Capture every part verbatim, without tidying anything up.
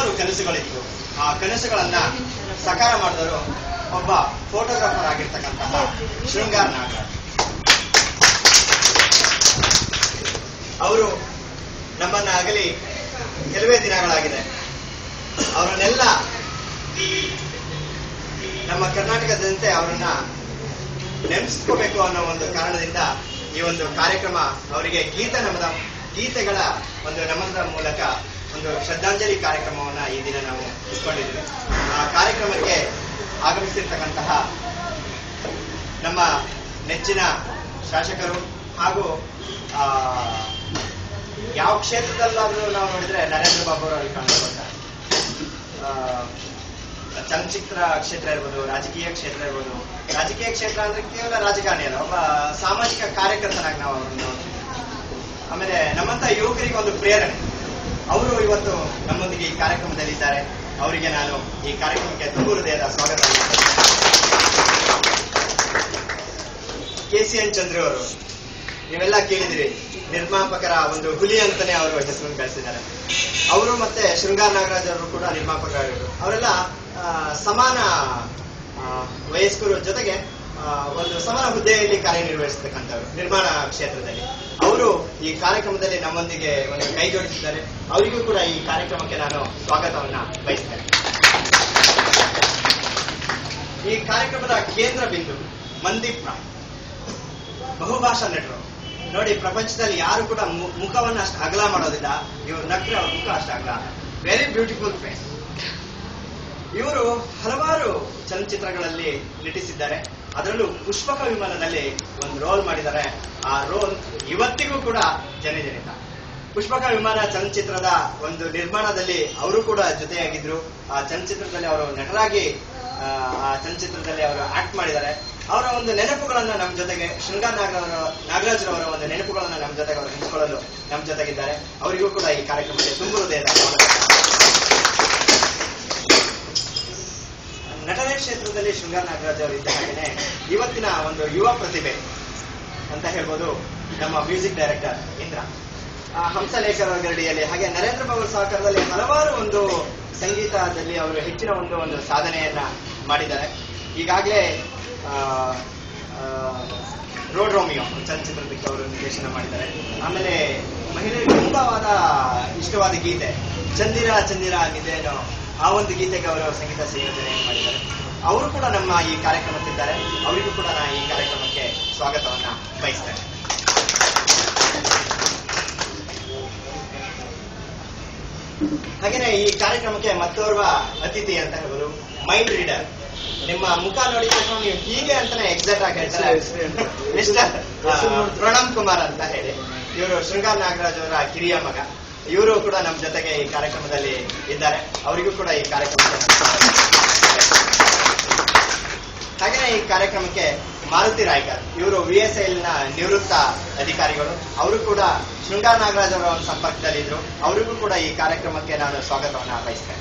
ಹಲವಾರು ಕನಸುಗಳಿತ್ತು. ಆ ಕನಸುಗಳನ್ನ ಸಾಕಾರ ಮಾಡಿದವರು ಒಬ್ಬ ಫೋಟೋಗ್ರಾಫರ್ ಆಗಿರ್ತಕ್ಕಂತಹ ಶೃಂಗಾರ್ ನಾಗರಾಜ್. ಅವರು ನಮ್ಮನ್ನ ಅಗಲಿ ಕೆಲವೇ ದಿನಗಳಾಗಿದೆ. ಅವರನ್ನೆಲ್ಲ ನಮ್ಮ ಕರ್ನಾಟಕದ ಜನತೆ ಅವರನ್ನ ನೆನೆಸ್ಕೋಬೇಕು ಅನ್ನೋ ಒಂದು ಕಾರಣದಿಂದ ಈ ಒಂದು ಕಾರ್ಯಕ್ರಮ ಅವರಿಗೆ ಗೀತ ನಮದ ಗೀತೆಗಳ ಒಂದು ನಮನದ ಮೂಲಕ ಒಂದು ಶ್ರದ್ಧಾಂಜಲಿ ಕಾರ್ಯಕ್ರಮವನ್ನ ಈ ದಿನ ನಾವು ಇಟ್ಕೊಂಡಿದ್ವಿ. ಆ ಕಾರ್ಯಕ್ರಮಕ್ಕೆ ಆಗಮಿಸಿರ್ತಕ್ಕಂತಹ ನಮ್ಮ ನೆಚ್ಚಿನ ಶಾಸಕರು ಹಾಗೂ ಆ ಯಾವ ಕ್ಷೇತ್ರದಲ್ಲಾದ್ರೂ ನಾವು ನೋಡಿದ್ರೆ ನರೇಂದ್ರ ಬಾಬು ಅವರು ಅಲ್ಲಿ ಕಾಣಿಸ್ಕೊಳ್ತಾರೆ. ಚಲನಚಿತ್ರ ಕ್ಷೇತ್ರ ಇರ್ಬೋದು, ರಾಜಕೀಯ ಕ್ಷೇತ್ರ ಇರ್ಬೋದು. ರಾಜಕೀಯ ಕ್ಷೇತ್ರ ಅಂದ್ರೆ ಕೇವಲ ರಾಜಕಾರಣಿ ಅಲ್ಲ, ಒಬ್ಬ ಸಾಮಾಜಿಕ ಕಾರ್ಯಕರ್ತನಾಗಿ ನಾವು ಅವ್ರನ್ನ ನೋಡ್ತೀವಿ. ಆಮೇಲೆ ನಮ್ಮಂತ ಯುವಕರಿಗೆ ಒಂದು ಪ್ರೇರಣೆ. ಅವರು ಇವತ್ತು ನಮ್ಮೊಂದಿಗೆ ಈ ಕಾರ್ಯಕ್ರಮದಲ್ಲಿದ್ದಾರೆ. ಅವರಿಗೆ ನಾನು ಈ ಕಾರ್ಯಕ್ರಮಕ್ಕೆ ತುಂಬು ಹೃದಯದ ಸ್ವಾಗತ. ಕೆ ಸಿ ಎನ್ ಚಂದ್ರ ಅವರು ನೀವೆಲ್ಲ ಕೇಳಿದಿರಿ, ನಿರ್ಮಾಪಕರ ಒಂದು ಹುಲಿ ಅಂತಾನೆ ಅವರು ಹೆಸರನ್ನು ಗಳಿಸಿದ್ದಾರೆ. ಅವರು ಮತ್ತೆ ಶೃಂಗಾರ್ ನಾಗರಾಜ್ ಅವರು ಕೂಡ ನಿರ್ಮಾಪಕರಾಗಿರು. ಅವರೆಲ್ಲ ಸಮಾನ ವಯಸ್ಕರ ಜೊತೆಗೆ ಒಂದು ಸಮಾನ ಹುದ್ದೆಯಲ್ಲಿ ಕಾರ್ಯನಿರ್ವಹಿಸತಕ್ಕಂಥವ್ರು ನಿರ್ಮಾಣ ಕ್ಷೇತ್ರದಲ್ಲಿ. ಅವರು ಈ ಕಾರ್ಯಕ್ರಮದಲ್ಲಿ ನಮ್ಮೊಂದಿಗೆ ಒಂದು ಕೈ ಜೋಡಿಸಿದ್ದಾರೆ. ಅವರಿಗೂ ಕೂಡ ಈ ಕಾರ್ಯಕ್ರಮಕ್ಕೆ ನಾನು ಸ್ವಾಗತವನ್ನ ಬಯಸ್ತೇನೆ. ಈ ಕಾರ್ಯಕ್ರಮದ ಕೇಂದ್ರ ಬಿಂದು ಮಂದೀಪ್ ರಾವ್, ಬಹುಭಾಷಾ ನಟರು. ನೋಡಿ, ಪ್ರಪಂಚದಲ್ಲಿ ಯಾರು ಕೂಡ ಮುಖವನ್ನ ಅಷ್ಟು ಅಗಲ ಮಾಡೋದಿಲ್ಲ. ಇವರು ನಟರ ಮುಖ ಅಷ್ಟು ಅಗಲ. Very beautiful face. ಇವರು ಹಲವಾರು ಚಲನಚಿತ್ರಗಳಲ್ಲಿ ನಟಿಸಿದ್ದಾರೆ. ಅದರಲ್ಲೂ ಪುಷ್ಪಕ ವಿಮಾನದಲ್ಲಿ ಒಂದು ರೋಲ್ ಮಾಡಿದ್ದಾರೆ. ಆ ರೋಲ್ ಇವತ್ತಿಗೂ ಕೂಡ ಜನಜನಿತ. ಪುಷ್ಪಕ ವಿಮಾನ ಚಲನಚಿತ್ರದ ಒಂದು ನಿರ್ಮಾಣದಲ್ಲಿ ಅವರು ಕೂಡ ಜೊತೆಯಾಗಿದ್ರು. ಆ ಚಲನಚಿತ್ರದಲ್ಲಿ ಅವರು ನಟರಾಗಿ ಆ ಚಲನಚಿತ್ರದಲ್ಲಿ ಅವರು ಆಕ್ಟ್ ಮಾಡಿದ್ದಾರೆ. ಅವರ ಒಂದು ನೆನಪುಗಳನ್ನ ನಮ್ಮ ಜೊತೆಗೆ ಶೃಂಗಾರ್ ನಾಗರಾಜ್ ನಾಗರಾಜ್ರವರ ಒಂದು ನೆನಪುಗಳನ್ನ ನಮ್ಮ ಜೊತೆಗೆ ಅವರು ಹಂಚಿಕೊಳ್ಳಲು ನಮ್ಮ ಜೊತೆಗಿದ್ದಾರೆ. ಅವರಿಗೂ ಕೂಡ ಈ ಕಾರ್ಯಕ್ರಮಕ್ಕೆ ತುಂಬು ಹೃದಯದ ನಟನೆ ಕ್ಷೇತ್ರದಲ್ಲಿ ಶೃಂಗಾರ್ ನಾಗರಾಜ್ ಅವರು ಇದ್ದ ಹಾಗೆಯೇ ಇವತ್ತಿನ ಒಂದು ಯುವ ಪ್ರತಿಭೆ ಅಂತ ಹೇಳ್ಬೋದು ನಮ್ಮ ಮ್ಯೂಸಿಕ್ ಡೈರೆಕ್ಟರ್ ಇಂದ್ರ. ಹಂಸಲೇಖರ ಗರಡಿಯಲ್ಲಿ ಹಾಗೆ ನರೇಂದ್ರ ಬಾಬು ಸಹಕಾರದಲ್ಲಿ ಹಲವಾರು ಒಂದು ಸಂಗೀತದಲ್ಲಿ ಅವರು ಹೆಚ್ಚಿನ ಒಂದು ಒಂದು ಸಾಧನೆಯನ್ನ ಮಾಡಿದ್ದಾರೆ. ಈಗಾಗಲೇ ರೋಡ್ ರೋಮಿಯೋ ಚಲನಚಿತ್ರಕ್ಕೆ ಅವರು ನಿರ್ದೇಶನ ಮಾಡಿದ್ದಾರೆ. ಆಮೇಲೆ ಮಹಿಳೆಯರಿಗೆ ತುಂಬವಾದ ಇಷ್ಟವಾದ ಗೀತೆ ಚಂದಿರ ಚಂದಿರ ನಿದೇನೋ, ಆ ಒಂದು ಗೀತೆಗೆ ಅವರು ಸಂಗೀತ ಸಂಯೋಜನೆಯನ್ನು ಮಾಡಿದ್ದಾರೆ. ಅವರು ಕೂಡ ನಮ್ಮ ಈ ಕಾರ್ಯಕ್ರಮಕ್ಕಿದ್ದಾರೆ. ಅವರಿಗೂ ಕೂಡ ನಾನು ಈ ಕಾರ್ಯಕ್ರಮಕ್ಕೆ ಸ್ವಾಗತವನ್ನ ಬಯಸ್ತೇನೆ. ಹಾಗೇನೆ ಈ ಕಾರ್ಯಕ್ರಮಕ್ಕೆ ಮತ್ತೋರ್ವ ಅತಿಥಿ ಅಂತ ಹೇಳ್ಬೋದು, ಮೈಂಡ್ ರೀಡರ್. ನಿಮ್ಮ ಮುಖ ನೋಡಿ ನೀವು ಹೀಗೆ ಅಂತಾನೆ ಎಕ್ಸಾಕ್ಟ್ ಆಗಿ ಹೇಳ್ತಾರೆ, ಮಿಸ್ಟರ್ ಪ್ರಣಮ್ ಕುಮಾರ್ ಅಂತ ಹೇಳಿ. ಇವರು ಶೃಂಗಾರ್ ನಾಗರಾಜ್ ಅವರ ಕಿರಿಯ ಮಗ. ಇವರು ಕೂಡ ನಮ್ಮ ಜೊತೆಗೆ ಈ ಕಾರ್ಯಕ್ರಮದಲ್ಲಿ ಇದ್ದಾರೆ. ಅವರಿಗೂ ಕೂಡ ಈ ಕಾರ್ಯಕ್ರಮಕ್ಕೆ ಹಾಗೆಯೇ ಈ ಕಾರ್ಯಕ್ರಮಕ್ಕೆ ಮಾರುತಿ ರಾಯ್ಕರ್, ಇವರು ವಿ ಎಸ್ ಎಲ್ ನ ನಿವೃತ್ತ ಅಧಿಕಾರಿಗಳು. ಅವರು ಕೂಡ ಶೃಂಗಾರ್ ನಾಗರಾಜ್ ಅವರ ಒಂದು ಸಂಪರ್ಕದಲ್ಲಿ ಇದ್ರು. ಅವರಿಗೂ ಕೂಡ ಈ ಕಾರ್ಯಕ್ರಮಕ್ಕೆ ನಾನು ಸ್ವಾಗತವನ್ನ ಬಯಸ್ತೇನೆ.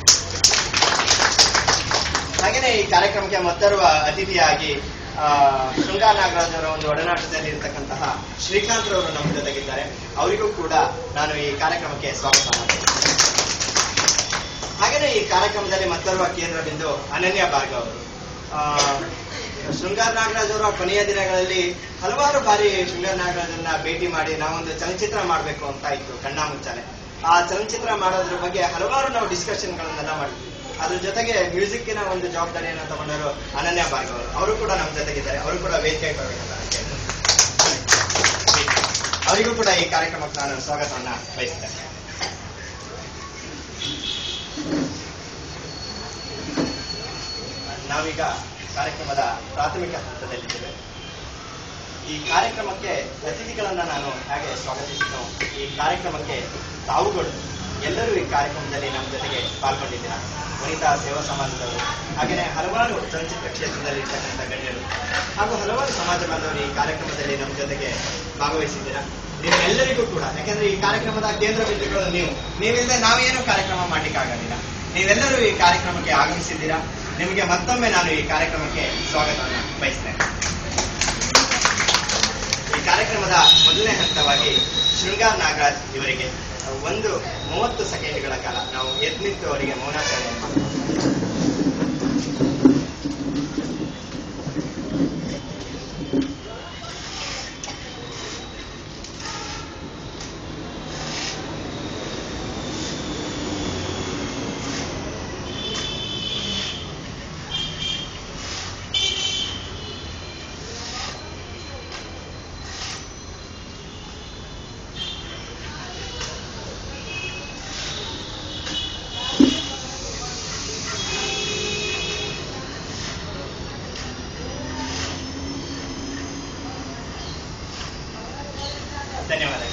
ಹಾಗೆಯೇ ಈ ಕಾರ್ಯಕ್ರಮಕ್ಕೆ ಮತ್ತೋರ್ವ ಅತಿಥಿಯಾಗಿ ಶೃಂಗಾರ್ ನಾಗರಾಜ್ ಅವರ ಒಂದು ಒಡನಾಟದಲ್ಲಿ ಇರತಕ್ಕಂತಹ ಶ್ರೀಕಾಂತ್ ರವರು ನಮ್ಮ ಜೊತೆಗಿದ್ದಾರೆ. ಅವರಿಗೂ ಕೂಡ ನಾನು ಈ ಕಾರ್ಯಕ್ರಮಕ್ಕೆ ಸ್ವಾಗತ ಮಾಡ್ತೇನೆ. ಹಾಗೆಯೇ ಈ ಕಾರ್ಯಕ್ರಮದಲ್ಲಿ ಮತ್ತೋರ್ವ ಕೇಂದ್ರ ಬಿಂದು ಅನನ್ಯ ಭಾರ್ಗವ್ ಅವರು. ಶೃಂಗಾರ್ ನಾಗರಾಜ್ ಅವರ ಕೊನೆಯ ದಿನಗಳಲ್ಲಿ ಹಲವಾರು ಬಾರಿ ಶೃಂಗಾರ್ ನಾಗರಾಜನ್ನ ಭೇಟಿ ಮಾಡಿ ನಾವೊಂದು ಚಲನಚಿತ್ರ ಮಾಡಬೇಕು ಅಂತ ಇತ್ತು, ಕಣ್ಣಾ ಮುಚ್ಚಾಲೆ. ಆ ಚಲನಚಿತ್ರ ಮಾಡೋದ್ರ ಬಗ್ಗೆ ಹಲವಾರು ನಾವು ಡಿಸ್ಕಷನ್ ಗಳನ್ನೆಲ್ಲ ಮಾಡಿದ್ವಿ. ಅದ್ರ ಜೊತೆಗೆ ಮ್ಯೂಸಿಕ್ಕಿನ ಒಂದು ಜವಾಬ್ದಾರಿಯನ್ನು ತಗೊಂಡವರು ಅನನ್ಯ ಭಾರ್ಗವ್ ಅವರು. ಅವರು ಕೂಡ ನಮ್ಮ ಜೊತೆಗಿದ್ದಾರೆ. ಅವರು ಕೂಡ ವೇದಿಕೆ ಕೊಡಬೇಕಂತ ಅವರಿಗೂ ಕೂಡ ಈ ಕಾರ್ಯಕ್ರಮಕ್ಕೆ ನಾನು ಸ್ವಾಗತವನ್ನ ಬಯಸ್ತೇನೆ. ನಾವೀಗ ಕಾರ್ಯಕ್ರಮದ ಪ್ರಾಥಮಿಕ ಹಂತದಲ್ಲಿದ್ದೇವೆ. ಈ ಕಾರ್ಯಕ್ರಮಕ್ಕೆ ಅತಿಥಿಗಳನ್ನ ನಾನು ಹಾಗೆ ಸ್ವಾಗತಿಸಿದ್ದು, ಈ ಕಾರ್ಯಕ್ರಮಕ್ಕೆ ತಾವುಗಳು ಎಲ್ಲರೂ ಈ ಕಾರ್ಯಕ್ರಮದಲ್ಲಿ ನಮ್ಮ ಜೊತೆಗೆ ಪಾಲ್ಗೊಂಡಿದ್ದೀರಾ. ವನಿತಾ ಸೇವಾ ಸಮಾಜದವರು, ಹಾಗೆಯೇ ಹಲವಾರು ಚಲನಚಿತ್ರ ಕ್ಷೇತ್ರದಲ್ಲಿ ಇರ್ತಕ್ಕಂಥ ಗಣ್ಯರು ಹಾಗೂ ಹಲವಾರು ಸಮಾಜ ಬಾಂಧವರು ಈ ಕಾರ್ಯಕ್ರಮದಲ್ಲಿ ನಮ್ಮ ಜೊತೆಗೆ ಭಾಗವಹಿಸಿದ್ದೀರಾ. ನೀವೆಲ್ಲರಿಗೂ ಕೂಡ, ಯಾಕೆಂದ್ರೆ ಈ ಕಾರ್ಯಕ್ರಮದ ಕೇಂದ್ರ ಬಿಂದುಗಳು ನೀವು. ನೀವಿಲ್ಲದೆ ನಾವೇನು ಕಾರ್ಯಕ್ರಮ ಮಾಡ್ಲಿಕ್ಕಾಗಲಿಲ್ಲ. ನೀವೆಲ್ಲರೂ ಈ ಕಾರ್ಯಕ್ರಮಕ್ಕೆ ಆಗಮಿಸಿದ್ದೀರಾ. ನಿಮಗೆ ಮತ್ತೊಮ್ಮೆ ನಾನು ಈ ಕಾರ್ಯಕ್ರಮಕ್ಕೆ ಸ್ವಾಗತವನ್ನು ಬಯಸ್ತೇನೆ. ಈ ಕಾರ್ಯಕ್ರಮದ ಮೊದಲನೇ ಹಂತವಾಗಿ ಶೃಂಗಾರ್ ನಾಗರಾಜ್ ಇವರಿಗೆ ಒಂದು ಮೂವತ್ತು ಸೆಕೆಂಡ್ಗಳ ಕಾಲ ನಾವು ಎದ್ದು ನಿಂತು ಅವರಿಗೆ ಮೌನಾಚರಣೆ ಮಾಡ್ತೀವಿ. ಧನ್ಯವಾದಗಳು.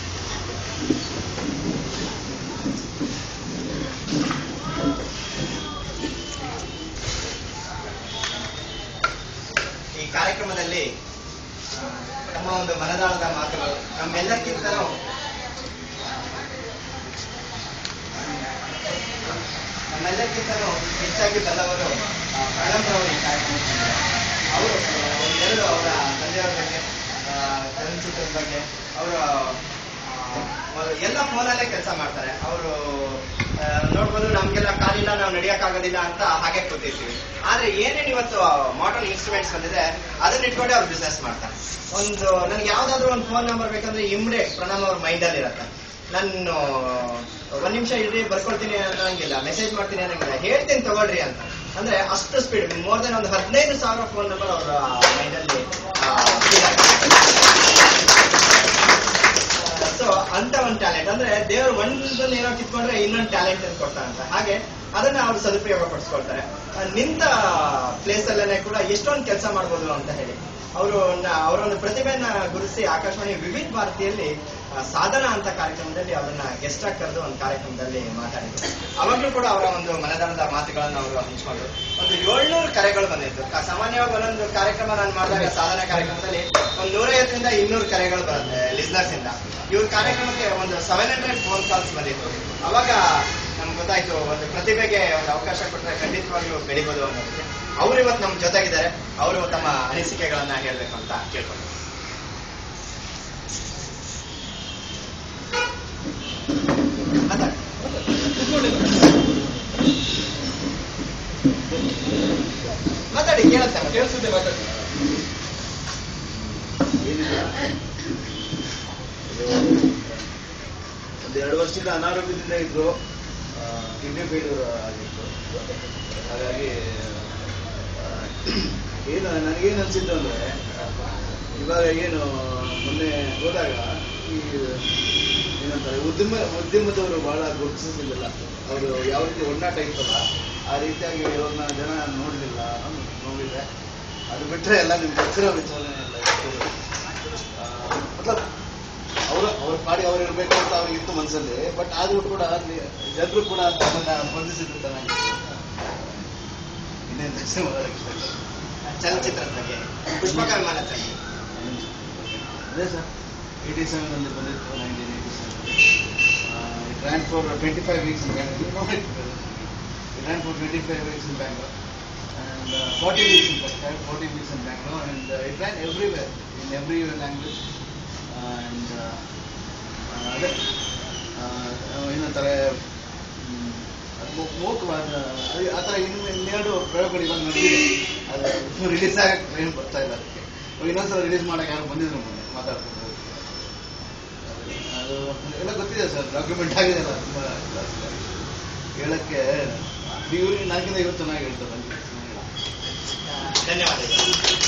ಈ ಕಾರ್ಯಕ್ರಮದಲ್ಲಿ ನಮ್ಮ ಒಂದು ಮನದಾಳದ ಮಾತುಗಳು ನಮ್ಮೆಲ್ಲಕ್ಕಿಂತಲೂ ನಮ್ಮೆಲ್ಲಕ್ಕಿಂತಲೂ ಹೆಚ್ಚಾಗಿ ಬಲ್ಲವರು ಪ್ರಣಮ್ರವರು ಈ ಕಾರ್ಯಕ್ರಮ ಅವರು ಒಂದೆರಡು ಅವರ ತಂದೆಯವರ ಬಗ್ಗೆ ಚಲನಚಿತ್ರದ ಬಗ್ಗೆ ಅವರು ಎಲ್ಲ ಫೋನಲ್ಲೇ ಕೆಲಸ ಮಾಡ್ತಾರೆ. ಅವರು ನೋಡ್ಬೋದು ನಮ್ಗೆಲ್ಲ ಕಾಲಿಲ್ಲ, ನಾವು ನಡೆಯಕ್ಕಾಗೋದಿಲ್ಲ ಅಂತ ಹಾಗೆ ಕೂತಿರ್ತೀವಿ. ಆದ್ರೆ ಏನೇನು ಇವತ್ತು ಮಾಡರ್ನ್ ಇನ್ಸ್ಟ್ರೂಮೆಂಟ್ಸ್ ಬಂದಿದೆ ಅದನ್ನ ಇಟ್ಕೊಂಡೆ ಅವ್ರು ಬಿಸ್ನೆಸ್ ಮಾಡ್ತಾರೆ. ಒಂದು ನನ್ಗೆ ಯಾವ್ದಾದ್ರು ಒಂದು ಫೋನ್ ನಂಬರ್ ಬೇಕಂದ್ರೆ ಇಮ್ಮಿಡಿಯೇಟ್ ಪ್ರಣಮ್ ಅವ್ರ ಮೈಂಡಲ್ಲಿ ಇರುತ್ತೆ. ನಾನು ಒಂದ್ ನಿಮಿಷ ಇಡ್ರಿ ಬರ್ಕೊಳ್ತೀನಿ ಅನ್ನೋಂಗಿಲ್ಲ, ಮೆಸೇಜ್ ಮಾಡ್ತೀನಿ ಅನ್ನೋಂಗಿಲ್ಲ, ಹೇಳ್ತೀನಿ ತಗೊಳ್ರಿ ಅಂತ. ಅಂದ್ರೆ ಅಷ್ಟು ಸ್ಪೀಡ್, ಮೋರ್ ದೆನ್ ಒಂದು ಹದಿನೈದು ಸಾವಿರ ಫೋನ್ ನಂಬರ್ ಅವರ ಮೈಂಡಲ್ಲಿ. ಸೊ ಅಂತ ಒಂದು ಟ್ಯಾಲೆಂಟ್ ಅಂದ್ರೆ ದೇವರು ಒಂದೊಂದು ಏನೋ ಕಿತ್ಕೊಂಡ್ರೆ ಇನ್ನೊಂದು ಟ್ಯಾಲೆಂಟ್ ಅಂತ ಕೊಡ್ತಾರಂತ. ಹಾಗೆ ಅದನ್ನ ಅವ್ರು ಸದುಪಯೋಗ ಪಡಿಸ್ಕೊಳ್ತಾರೆ. ನಿಂತ ಪ್ಲೇಸ್ ಅಲ್ಲೇನೆ ಕೂಡ ಎಷ್ಟೊಂದು ಕೆಲಸ ಮಾಡ್ಬೋದು ಅಂತ ಹೇಳಿ ಅವರು ಅವರೊಂದು ಪ್ರತಿಭೆಯನ್ನ ಗುರುತಿಸಿ ಆಕಾಶವಾಣಿ ವಿವಿಧ ಭಾರತಿಯಲ್ಲಿ ಸಾಧನಾ ಅಂತ ಕಾರ್ಯಕ್ರಮದಲ್ಲಿ ಅದನ್ನ ಗೆಸ್ಟ್ ಆಗಿ ಕರೆದು ಒಂದು ಕಾರ್ಯಕ್ರಮದಲ್ಲಿ ಮಾತಾಡಿದ್ರು. ಅವಾಗ್ಲೂ ಕೂಡ ಅವರ ಒಂದು ಮನದಾಳದ ಮಾತುಗಳನ್ನು ಅವರು ಹಂಚ್ಕೊಂಡ್ರು. ಒಂದು ಏಳ್ನೂರು ಕರೆಗಳು ಬಂದಿತ್ತು. ಸಾಮಾನ್ಯವಾಗಿ ಒಂದೊಂದು ಕಾರ್ಯಕ್ರಮ ನಾನು ಮಾಡಿದಾಗ ಸಾಧನಾ ಕಾರ್ಯಕ್ರಮದಲ್ಲಿ ಒಂದು ನೂರೈವತ್ತರಿಂದ ಇನ್ನೂರು ಕರೆಗಳು ಬರುತ್ತೆ ಲಿಸ್ನರ್ಸ್ ಇಂದ. ಇವ್ರ ಕಾರ್ಯಕ್ರಮಕ್ಕೆ ಒಂದು ಸೆವೆನ್ ಹಂಡ್ರೆಡ್ ಫೋನ್ ಕಾಲ್ಸ್ ಬಂದಿತ್ತು. ಅವಾಗ ನಮ್ಗೆ ಗೊತ್ತಾಯ್ತು ಒಂದು ಪ್ರತಿಭೆಗೆ ಒಂದು ಅವಕಾಶ ಕೊಟ್ಟರೆ ಖಂಡಿತವಾಗ್ಲೂ ಬೆಳಿಬೋದು ಅನ್ನೋದಕ್ಕೆ. ಅವರು ಇವತ್ತು ನಮ್ಮ ಜೊತೆಗಿದ್ದಾರೆ. ಅವರು ತಮ್ಮ ಅನಿಸಿಕೆಗಳನ್ನ ಹೇಳ್ಬೇಕು ಅಂತ ಕೇಳ್ಕೊಂಡು ಮಾತಾಡಿ. ಕೇಳುತ್ತೆ ಕೇಳಿಸುತ್ತೆ ಮಾತಾಡಿ. ಒಂದು ಎರಡು ವರ್ಷದಿಂದ ಅನಾರೋಗ್ಯದಿಂದ ಇದ್ರು, ಕಿಡ್ನಿ ಫೇಲ್ಯೂರ್ ಆಗಿತ್ತು. ಹಾಗಾಗಿ ಏನು ನನಗೇನು ಅನ್ಸಿತ್ತು ಅಂದ್ರೆ, ಇವಾಗ ಏನು ಮೊನ್ನೆ ಹೋದಾಗ ಈ ಏನಂತಾರೆ ಉದ್ಯಮ ಉದ್ಯಮದವರು ಬಹಳ ಗುರುತಿಸಲಿಲ್ಲ. ಅವರು ಯಾವ ರೀತಿ ಒಡನಾಟ ಇತ್ತಲ್ಲ ಆ ರೀತಿಯಾಗಿ ಇವ್ರನ್ನ ಜನ ನೋಡಲಿಲ್ಲ ನೋಡಿದ್ರೆ. ಅದು ಬಿಟ್ಟರೆ ಎಲ್ಲ ನಿಮ್ಗೆ ಗೊತ್ತಿರೋ ವಿಚಾರಣೆ ಎಲ್ಲ ಮತ್ಲಬ್ ಅವರು ಅವ್ರ ಪಾಡಿ ಅವ್ರು ಇರಬೇಕು ಅಂತ ಅವ್ರಿಗಿತ್ತು ಮನಸ್ಸಲ್ಲಿ. ಬಟ್ ಆದ್ರೂ ಕೂಡ ಜನರು ಕೂಡ ಅದನ್ನ ಬಂಧಿಸಿದ್ರು ಚೆನ್ನಾಗಿತ್ತು. ಇನ್ನೇನು ದಕ್ಷಿಣ ಚಲನಚಿತ್ರದ ಬಗ್ಗೆ ಪುಷ್ಪಕ ವಿಮಾನ ಅದೇ ಸರ್, ಏಯ್ಟಿ ಸೆವೆನ್ ಅಲ್ಲಿ ಬಂದಿತ್ತು. Nineteen eighty seven it ran for twenty five weeks in Bangalore. It ran for twenty five weeks in Bangalore and uh, forty weeks in Pakistan, forty weeks in Bangalore, and uh, it ran everywhere in every language. And ಅದೇ ಏನಂತಾರೆ ಮೂಕವಾದ ಆ ಥರ ಇನ್ನು ಇನ್ನೆರಡು ಪ್ರಯೋಗಗಳು ಇವಾಗ ನಡೆದಿದೆ. ಅದು ರಿಲೀಸ್ ಆಗಕ್ಕೆ ಏನು ಬರ್ತಾ ಇಲ್ಲ. ಅದಕ್ಕೆ ಇನ್ನೊಂದ್ಸಲ ರಿಲೀಸ್ ಮಾಡಕ್ಕೆ ಯಾರು ಬಂದಿದ್ರು ಮೊನ್ನೆ ಮಾತಾಡ್ಕೊಂಡು. ಅದು ಎಲ್ಲ ಗೊತ್ತಿದೆ ಸರ್, ಡಾಕ್ಯುಮೆಂಟ್ ಆಗಿದೆ ಅಲ್ಲ. ತುಂಬ ಹೇಳಕ್ಕೆ ಇವ್ರಿಗೆ ನಾಲ್ಕಿಂದ ಇವತ್ತು ಚೆನ್ನಾಗಿ ಹೇಳ್ತಾರೆ. ಧನ್ಯವಾದಗಳು.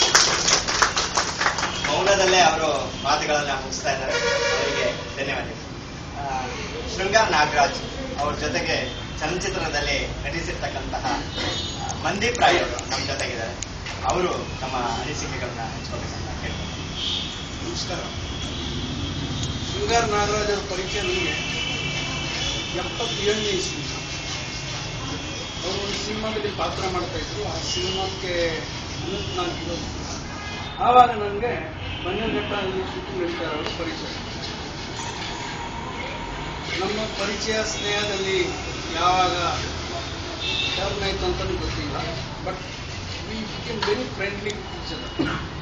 ಮೌನದಲ್ಲೇ ಅವರು ಮಾತುಗಳನ್ನ ಮುಗಿಸ್ತಾ ಇದ್ದಾರೆ. ಅವರಿಗೆ ಧನ್ಯವಾದಗಳು. ಶೃಂಗಾರ್ ನಾಗರಾಜ್ ಅವ್ರ ಜೊತೆಗೆ ಚಲನಚಿತ್ರದಲ್ಲಿ ನಟಿಸಿರ್ತಕ್ಕಂತಹ ಮಂದೀಪ್ ರಾಯ್ ಅವರು ನಮ್ಮ ಜೊತೆಗಿದ್ದಾರೆ. ಅವರು ತಮ್ಮ ಅನಿಸಿಕೆಗಳನ್ನ ಹಂಚ್ಕೋಬೇಕಂತ ಕೇಳ್ತಾರೆ. ನಮಸ್ಕಾರ. ಶೃಂಗಾರ್ ನಾಗರಾಜ್ ಅವರ ಪರಿಚಯ ನನಗೆ ಎಪ್ಪತ್ತೇಳನೇ ಇಸ್ವಿ. ಅವರು ಒಂದು ಸಿನಿಮಾದಲ್ಲಿ ಪಾತ್ರ ಮಾಡ್ತಾ ಇದ್ರು. ಆ ಸಿನಿಮಾಕ್ಕೆ ಅನಂತನಾಗಿರೋ ಆವಾಗ ನನಗೆ ಬನ್ನೇಘಟ್ಟದಲ್ಲಿ ಶೂಟಿಂಗ್ ನಡೀತಾ ಇರೋರು ಪರಿಚಯ. ನಮ್ಮ ಪರಿಚಯ ಸ್ನೇಹದಲ್ಲಿ ಯಾವಾಗ ಟರ್ನ್ ಆಯ್ತು ಅಂತಲೂ ಗೊತ್ತಿಲ್ಲ. But we became very friendly teacher.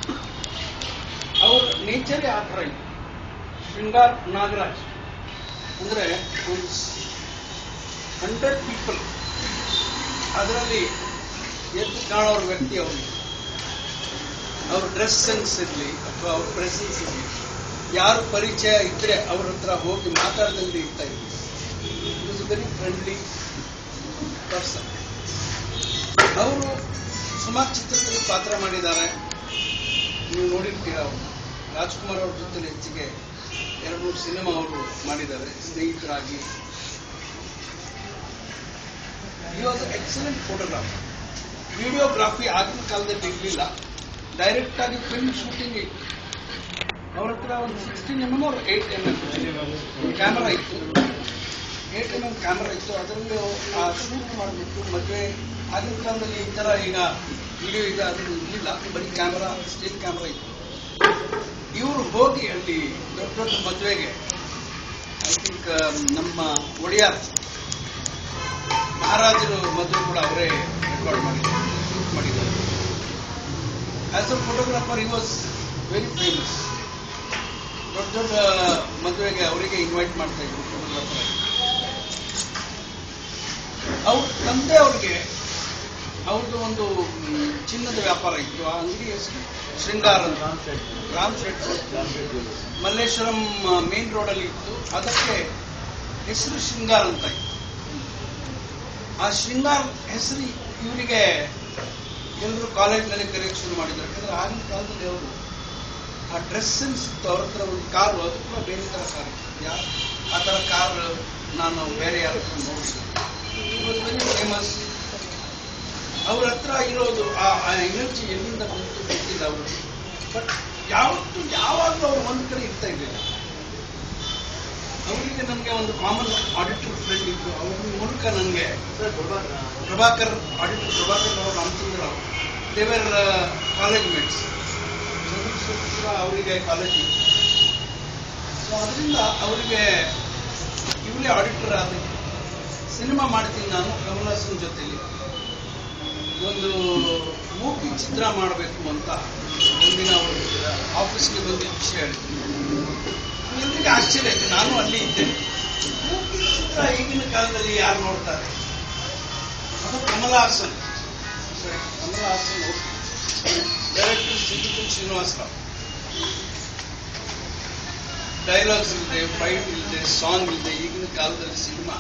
ಅವ್ರ ನೇಚರೇ ಆ ಥರ ಇತ್ತು. ಶೃಂಗಾರ್ ನಾಗರಾಜ್ ಅಂದ್ರೆ ಒಂದು ಹಂಡ್ರೆಡ್ ಪೀಪಲ್ ಅದರಲ್ಲಿ ಎದ್ದು ಕಾಣೋರ ವ್ಯಕ್ತಿ ಅವರಿಗೆ, ಅವ್ರ ಡ್ರೆಸ್ ಸೆನ್ಸ್ ಇರಲಿ ಅಥವಾ ಅವ್ರ ಪ್ರೆಸೆನ್ಸ್ ಇರಲಿ, ಯಾರು ಪರಿಚಯ ಇದ್ರೆ ಅವ್ರ ಹತ್ರ ಹೋಗಿ ಮಾತಾಡದಲ್ಲಿ ಇರ್ತಾ ಇದ್ವಿ. It very friendly person. ಅವರು ಸುಮಾರು ಚಿತ್ರದಲ್ಲಿ ಪಾತ್ರ ಮಾಡಿದ್ದಾರೆ, ನೀವು ನೋಡಿರ್ತೀರ. ಅವರು ರಾಜ್ಕುಮಾರ್ ಅವ್ರ ಜೊತೆ ಹೆಚ್ಚಿಗೆ ಎರಡು ಮೂರು ಸಿನಿಮಾ ಅವರು ಮಾಡಿದ್ದಾರೆ ಸ್ನೇಹಿತರಾಗಿ. ಈ ವಾಸ್ ಎಕ್ಸಲೆಂಟ್ ಫೋಟೋಗ್ರಾಫರ್. ವಿಡಿಯೋಗ್ರಾಫಿ ಆಗಿನ ಕಾಲದಲ್ಲಿ ಇರಲಿಲ್ಲ, ಡೈರೆಕ್ಟ್ ಆಗಿ ಫಿಲ್ಮ್ ಶೂಟಿಂಗ್ ಇತ್ತು. ಅವ್ರ ಹತ್ರ ಒಂದು ಸಿಕ್ಸ್ಟೀನ್ ಎಂ ಎಂ ಅವ್ರು ಏಟ್ ಎಂ ಎಂ ಕ್ಯಾಮರಾ ಇತ್ತು. ಏಟ್ ಎಂ ಎಂ ಕ್ಯಾಮರಾ ಇತ್ತು, ಅದರಲ್ಲಿ ಆ ಶೂಟ್ ಮಾಡಬೇಕು. ಮದುವೆ ಆಗಿನ ಕಾಲದಲ್ಲಿ ಈ ತರ ಈಗ ವಿಡಿಯೋ ಇದೆ ಅದನ್ನು ಇರಲಿಲ್ಲ, ಬರೀ ಕ್ಯಾಮರಾ, ಸ್ಟಿಲ್ ಕ್ಯಾಮರಾ ಇತ್ತು. ಇವರು ಹೋಗಿ ಅಲ್ಲಿ ದೊಡ್ಡ ದೊಡ್ಡ ಮದುವೆಗೆ, ಐ ಥಿಂಕ್ ನಮ್ಮ ಒಡೆಯಾರ್ ಮಹಾರಾಜರು ಮದುವೆ ಕೂಡ ಅವರೇ ರೆಕಾರ್ಡ್ ಮಾಡಿದ್ದಾರೆ, ಶೂಟ್ ಮಾಡಿದ್ದಾರೆ. As a photographer he was very famous. ದೊಡ್ಡ ದೊಡ್ಡ ಮದುವೆಗೆ ಅವರಿಗೆ ಇನ್ವೈಟ್ ಮಾಡ್ತಾ ಇದ್ರು ಫೋಟೋಗ್ರಾಫರ್. ಅವ್ರ ತಂದೆ ಅವ್ರಿಗೆ ಅವ್ರದ್ದು ಒಂದು ಚಿನ್ನದ ವ್ಯಾಪಾರ ಇತ್ತು. ಆ ಅಂಗಡಿ ಹೆಸರು ಶೃಂಗಾರ ಅಂತ, ರಾಮ್ ಶೆಟ್ ಮಲ್ಲೇಶ್ವರಂ ಮೇನ್ ರೋಡ್ ಅಲ್ಲಿ ಇತ್ತು. ಅದಕ್ಕೆ ಹೆಸರು ಶೃಂಗಾರ ಅಂತ ಇತ್ತು. ಆ ಶೃಂಗಾರ ಹೆಸರು ಇವರಿಗೆ ಎಲ್ಲರೂ ಕಾಲೇಜ್ನಲ್ಲಿ ಕರೆಯಕ್ಕೆ ಶುರು ಮಾಡಿದ್ರು. ಯಾಕಂದ್ರೆ ಆಗಿನ ಕಾಲದಲ್ಲಿ ಅವರು ಆ ಡ್ರೆಸ್ ಸೆನ್ಸ್ ಇತ್ತು ಅವ್ರ ಹತ್ರ. ಒಂದು ಕಾರು, ಅದು ಕೂಡ ಬೇರೆ ತರ ಕಾರ್ ಇತ್ತು. ಯಾರು ಆ ತರ ಕಾರ್ ನಾನು ಬೇರೆ ಯಾರ ಹತ್ರ ನೋಡಿದ್ದೆ. Very famous. ಅವ್ರ ಹತ್ರ ಇರೋದು ಆ ಎನರ್ಜಿ ಎಲ್ಲಿಂದ ಬಂತು ಗೊತ್ತಿಲ್ಲ ಅವರು. ಬಟ್ ಯಾವತ್ತು ಯಾವಾಗಲೂ ಅವ್ರು ಒಂದು ಕಡೆ ಇರ್ತಾ ಇರಲಿಲ್ಲ. ಅವರಿಗೆ ನನಗೆ ಒಂದು ಕಾಮನ್ ಆಡಿಟರ್ ಫ್ರೆಂಡ್ ಇತ್ತು. ಅವ್ರ ಮೂಲಕ ನನಗೆ ಪ್ರಭಾಕರ್, ಆಡಿಟರ್ ಪ್ರಭಾಕರ್ ಅವರು, ರಾಮಚಂದ್ರ ಅವರು, ದೇವರ ಕಾಲೇಜ್ ಮೇಟ್ಸ್. ಅವರಿಗೆ ಕಾಲೇಜ್ ಇತ್ತು. ಸೊ ಅದರಿಂದ ಅವರಿಗೆ ಇವರೇ ಆಡಿಟರ್ ಆದ. ಸಿನಿಮಾ ಮಾಡ್ತೀನಿ ನಾನು ಕಮಲಾಸನ್ ಜೊತೆಲಿ. ಒಂದು ಮೂಕಿ ಚಿತ್ರ ಮಾಡಬೇಕು ಅಂತ ಒಂದಿನ ಅವರು ಆಫೀಸ್ಗೆ ಬಂದಿದ್ದ ವಿಷಯ ಹೇಳ್ತೀನಿ. ಎಲ್ಲರಿಗೆ ಆಶ್ಚರ್ಯ ಆಯ್ತು, ನಾನು ಅಲ್ಲಿ ಇದ್ದೆ. ಮೂಕಿ ಚಿತ್ರ ಈಗಿನ ಕಾಲದಲ್ಲಿ ಯಾರು ನೋಡ್ತಾರೆ? ಅದು ಕಮಲಾಸನ್, ಸರಿ ಕಮಲಾಸನ್ ಡೈರೆಕ್ಟರ್ ಸಿದ್ದಿಪುರ್ ಶ್ರೀನಿವಾಸರಾವ್. ಡೈಲಾಗ್ಸ್ ಇಲ್ಲದೆ, ಫೈಟ್ ಇಲ್ಲದೆ, ಸಾಂಗ್ ಇಲ್ಲದೆ ಈಗಿನ ಕಾಲದಲ್ಲಿ ಸಿನಿಮಾ.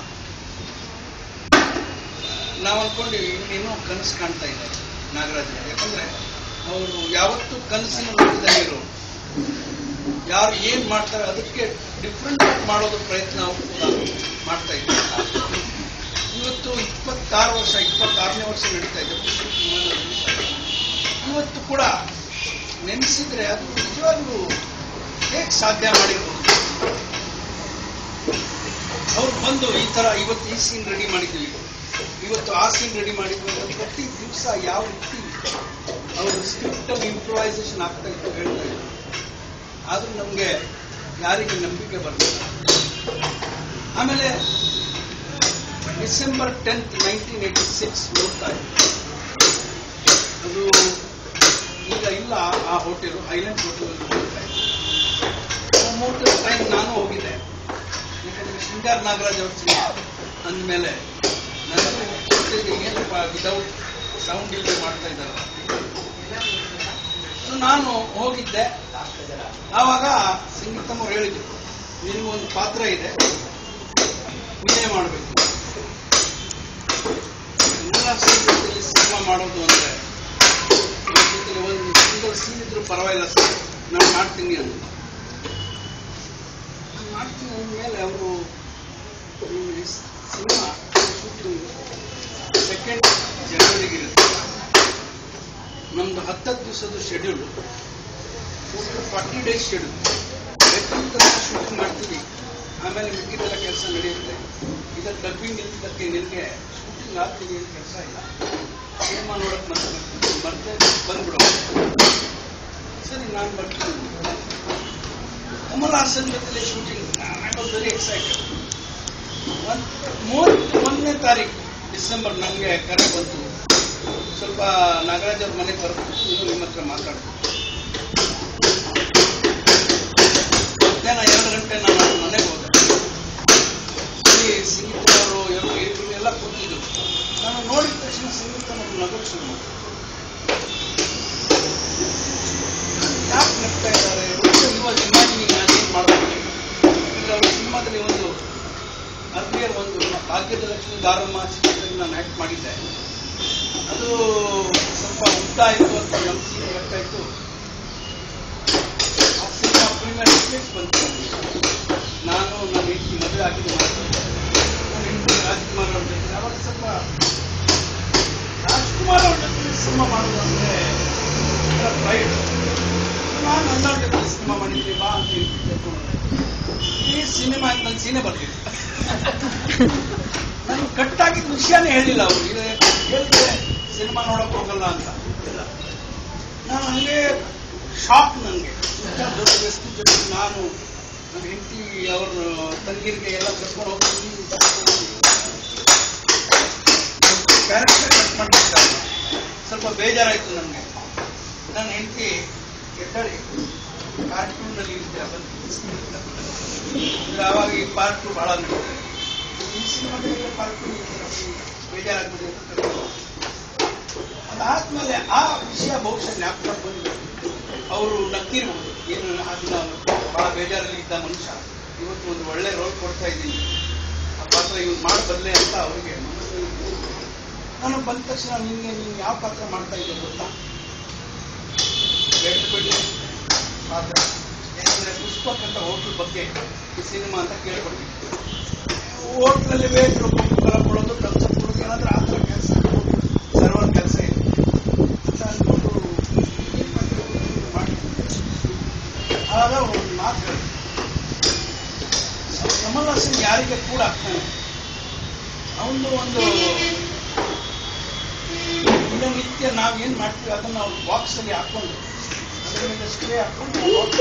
ನಾವು ಅನ್ಕೊಂಡಿವಿ ಇನ್ನೇನೋ ಕನಸು ಕಾಣ್ತಾ ಇದ್ದಾರೆ ನಾಗರಾಜ್. ಯಾಕಂದ್ರೆ ಅವರು ಯಾವತ್ತೂ ಕನಸಿನ ಲೋಕದಲ್ಲಿ ಇರೋರು. ಯಾರು ಏನ್ ಮಾಡ್ತಾರೆ ಅದಕ್ಕೆ ಡಿಫ್ರೆಂಟ್ ಮಾಡೋದು ಪ್ರಯತ್ನ ಅವರು ಕೂಡ ಮಾಡ್ತಾ ಇದ್ದಾರೆ. ಇವತ್ತು ಇಪ್ಪತ್ತಾರು ವರ್ಷ ಇಪ್ಪತ್ತಾರನೇ ವರ್ಷ ನಡೀತಾ ಇದೆ. ಇವತ್ತು ಕೂಡ ನೆನೆಸಿದ್ರೆ ಅದು ನಿಜವಾಗ್ಲೂ ಹೇಗೆ ಸಾಧ್ಯ ಮಾಡಿರ್ಬೋದು. ಅವ್ರು ಬಂದು ಈ ತರ ಇವತ್ತು ಈ ಸೀನ್ ರೆಡಿ ಮಾಡಿದ್ದೀವಿ, ಇವತ್ತು ಆ ಸೀನ್ ರೆಡಿ ಮಾಡಿದ್ವಿ ಅಂತ ಪ್ರತಿ ದಿವಸ ಯಾವ ರೀತಿ ಅವರು ಸ್ಕ್ರಿಪ್ಟ್ ಅಲ್ಲಿ ಇಂಪ್ರೂವೈಸೇಷನ್ ಆಗ್ತಾ ಇತ್ತು ಹೇಳ್ತಾ ಇದ್ರು. ಆದ್ರೂ ನಮ್ಗೆ ಯಾರಿಗೆ ನಂಬಿಕೆ ಬರಲಿಲ್ಲ. ಆಮೇಲೆ December tenth nineteen eighty six ನೋಡ್ತಾ ಇತ್ತು. ಅದು ಈಗ ಇಲ್ಲ, ಆ ಹೋಟೆಲ್ ಐಲ್ಯಾಂಡ್ ಹೋಟೆಲ್ ಅಲ್ಲಿ ಹೋಗ್ತಾ ಇತ್ತು. ಮೂರು ಟೈಮ್ ನಾನು ಹೋಗಿದ್ದೆ. ಯಾಕಂದ್ರೆ ಶೃಂಗಾರ್ ನಾಗರಾಜ್ ಅವ್ರ ಸಿನಿಮಾ ಅಂದಮೇಲೆ ನನಗೆ ಏನಪ್ಪ ವಿದೌಟ್ ಸೌಂಡ್ ಇಲ್ಲದೆ ಮಾಡ್ತಾ ಇದ್ದಾರೆ. ನಾನು ಹೋಗಿದ್ದೆ. ಆವಾಗ ಸಂಗೀತಮ್ಮ ಅವ್ರು ಹೇಳಿದ್ರು, ನಿನಗೊಂದು ಪಾತ್ರ ಇದೆ, ನೀನೇ ಮಾಡಬೇಕು. ಜೊತೆಲಿ ಸಿನಿಮಾ ಮಾಡೋದು ಅಂದ್ರೆ ಜೊತೆಲಿ ಒಂದು ಸಿಂಗಲ್ ಸೀನ್ ಇದ್ರು ಪರವಾಗಿಲ್ಲ ಸರ್, ನಾನು ಮಾಡ್ತೀನಿ ಅಂತ. ಮಾಡ್ತೀನಿ ಅಂದಮೇಲೆ ಅವರು ಸಿನಿಮಾ ಸೆಕೆಂಡ್ ಜನವರಿಗೆ ಇರುತ್ತೆ. ನಮ್ದು ಹತ್ತತ್ತು ದಿವಸದ schedule, forty days schedule. Shooting ಮಾಡ್ತೀವಿ, ಆಮೇಲೆ ಮಿಕ್ಕಿದೆಲ್ಲ ಕೆಲಸ ನಡೆಯುತ್ತೆ. ಇದರ ಡಬ್ಬಿಂಗ್ ಇದ್ದಕ್ಕೆ ನಿನಗೆ ಶೂಟಿಂಗ್ ಆಗ್ತೀವಿ ಅಂತ ಕೆಲಸ ಇಲ್ಲ, ಸಿನಿಮಾ ನೋಡಕ್ ಮತ್ತೆ ಮತ್ತೆ ಬಂದ್ಬಿಡೋ. ಸರಿ ನಾನು ಬರ್ತೀನಿ. ಕಮಲ್ ಜೊತೆ shooting. I was very excited. ಮೂವತ್ತು ಒಂದನೇ ತಾರೀಕು ಡಿಸೆಂಬರ್ ನಮಗೆ ಕರೆ ಬಂತು, ಸ್ವಲ್ಪ ನಾಗರಾಜ್ ಅವ್ರ ಮನೆಗೆ ಬರ್ಬೇಕು, ನೀವು ನಿಮ್ಮ ಹತ್ರ ಮಾತಾಡ್ಬೇಕು. ಮಧ್ಯಾಹ್ನ ಎರಡು ಗಂಟೆ ನಾನು ಮನೆಗೆ ಹೋದೆ. ಸಂಗೀತವರು ಎಲ್ಲ ಕೂತಿದ್ರು. ನಾನು ನೋಡಿದ ತಕ್ಷಣ ಸಂಗೀತ ನಗು ಶುರು ಯಾಕೆ ನಗ್ತಾ ಇದ್ದಾರೆ ಇವಾಗ ಇಮ್ಯಾಜಿನಿಂಗ್ ನಾನೇನು ಮಾಡಬೇಕು. ಯಾಕಂದ್ರೆ ಅವರು ಸಿನಿಮಾದಲ್ಲಿ ಒಂದು ಅರ್ಲಿಯರ್ ಒಂದು ಭಾಗ್ಯದ ಲಕ್ಷ್ಮಿ ದಾರಮ್ಮ ಚಿತ್ರದಲ್ಲಿ ನಾನು ಆಕ್ಟ್ ಮಾಡಿದ್ದೆ. ಅದು ಸ್ವಲ್ಪ ಉದ್ದ ಆಯಿತು ಅಂತ ನಮ್ಮ ಸೀನ್ ಬರ್ತಾ ಇತ್ತು. ಆ ಸಿನಿಮಾ ಪ್ರೀಮಿಯರ್ ರಿಫ್ಲೆಕ್ಸ್ ಬಂತು. ನಾನು ನನ್ನ ಹೆಂಡತಿ ಮದುವೆ ಆಗಿದ್ದು ಮಾಡ್ತೀನಿ ನನ್ನ ಹೆಂಡತಿ ರಾಜ್ಕುಮಾರ್ ಅವ್ರ ಜೊತೆ ಅವಾಗ ಸ್ವಲ್ಪ ರಾಜ್ಕುಮಾರ್ ಅವ್ರ ಜೊತೆ ಸಿನಿಮಾ ಮಾಡೋದು ಅಂದ್ರೆ ಪ್ರೈಡ್. ನಾನು ನನ್ನ ಜೊತೆ ಸಿನಿಮಾ ಮಾಡಿದ್ವಿ ಬಾ ಅಂತ ಹೇಳ್ತಿದ್ದೆ. ಈ ಸಿನಿಮಾ ನನ್ನ ಸೀನೆ ಬರ್ತಿದ್ದೆ. ನನ್ಗೆ ಕಟ್ಟಾಗಿದ್ದ ವಿಷಯನೇ ಹೇಳಿಲ್ಲ ಅವರು. ಹೇಳಿದ್ರೆ ಸಿನಿಮಾ ನೋಡಕ್ ಹೋಗಲ್ಲ ಅಂತ. ನಾನು ಹಂಗೆ ಶಾಕ್. ನನಗೆ ಇಂಥ ದೊಡ್ಡ ವ್ಯಕ್ತಿ ಜೊತೆ ನಾನು ನನ್ನ ಹೆಂಡತಿ ಅವ್ರ ತಂಗಿರಿಗೆ ಎಲ್ಲ ಕರ್ಕೊಂಡು ಹೋಗ್ತೀನಿ. ಕ್ಯಾರೆಕ್ಟರ್ ಕಟ್ ಮಾಡ್ತಿದ್ದಾರೆ. ಸ್ವಲ್ಪ ಬೇಜಾರಾಯ್ತು ನನಗೆ. ನನ್ನ ಹೆಂಡತಿ ಎದ್ದಳಿ ಕಾರ್ಟೂನಲ್ಲಿ ಇರ್ತೀರ ಬಂದು ಆವಾಗ ಈ ಪಾರ್ಟ್ ಟು ಬಹಳ ನಡೀತಾರೆ. ಈ ಸಿನಿಮಾದಲ್ಲಿ ಪಾರ್ಟ್ ಟು ಬೇಜಾರಾಗ್ತದೆ ಅಂತ ಕರ್ಕೊಂಡು ಅದಾದ್ಮೇಲೆ ಆ ವಿಷಯ ಬಹುಶಃ ಜ್ಞಾಪಕ ಬಂದು ಅವರು ನಗ್ತಿರ್ಬೋದು. ಏನು ಅದನ್ನ ಬಹಳ ಬೇಜಾರಲ್ಲಿ ಇದ್ದ ಮನುಷ್ಯ ಇವತ್ತು ಒಂದು ಒಳ್ಳೆ ರೋಲ್ ಕೊಡ್ತಾ ಇದ್ದೀನಿ, ಆ ಪಾತ್ರ ಇವ್ರು ಮಾಡಿ ಬರಲಿ ಅಂತ ಅವರಿಗೆ ಮನಸ್ಸು. ನಾನು ಬಂದ ತಕ್ಷಣ ನಿನ್ಗೆ ನೀನು ಯಾವ ಪಾತ್ರ ಮಾಡ್ತಾ ಇದ್ದೆ ಗೊತ್ತಾ? ಬೇಡ ಪಾತ್ರ. ಯಾಕಂದ್ರೆ ಪುಷ್ಪಕ್ ಅಂತ ಹೋಟ್ಲ್ ಬಗ್ಗೆ ಈ ಸಿನಿಮಾ ಅಂತ ಕೇಳ್ಕೊಡ್ತೀನಿ. ಹೋಟ್ಲಲ್ಲಿ ವೇಟ್ರು ಕಲ ಕೊಡೋದು ಕೆಲಸ ಕೊಡೋದು ಏನಾದ್ರೂ ಆ ಥರ ಕೆಲಸ ಸರ್ವರ್ ಕೆಲಸ ಇದೆ ಅಂತ ಅಂದ್ಕೊಂಡು ಮಾಡಿ ಆಗ ಒಂದು ಮಾತು ಹೇಳಿ ಕಮಲ್ ಹಾಸನ್ ಯಾರಿಗೆ ಕೂಡ ಆಗ್ತಾನೆ ಅವನು ಒಂದು ದಿನನಿತ್ಯ ನಾವೇನ್ ಮಾಡ್ತೀವಿ ಅದನ್ನ ನಾವು ಬಾಕ್ಸ್ ಅಲ್ಲಿ ಹಾಕೊಂಡು ಅದರ ಮೇಲೆ ಸ್ಪ್ರೇ ಹಾಕೊಂಡು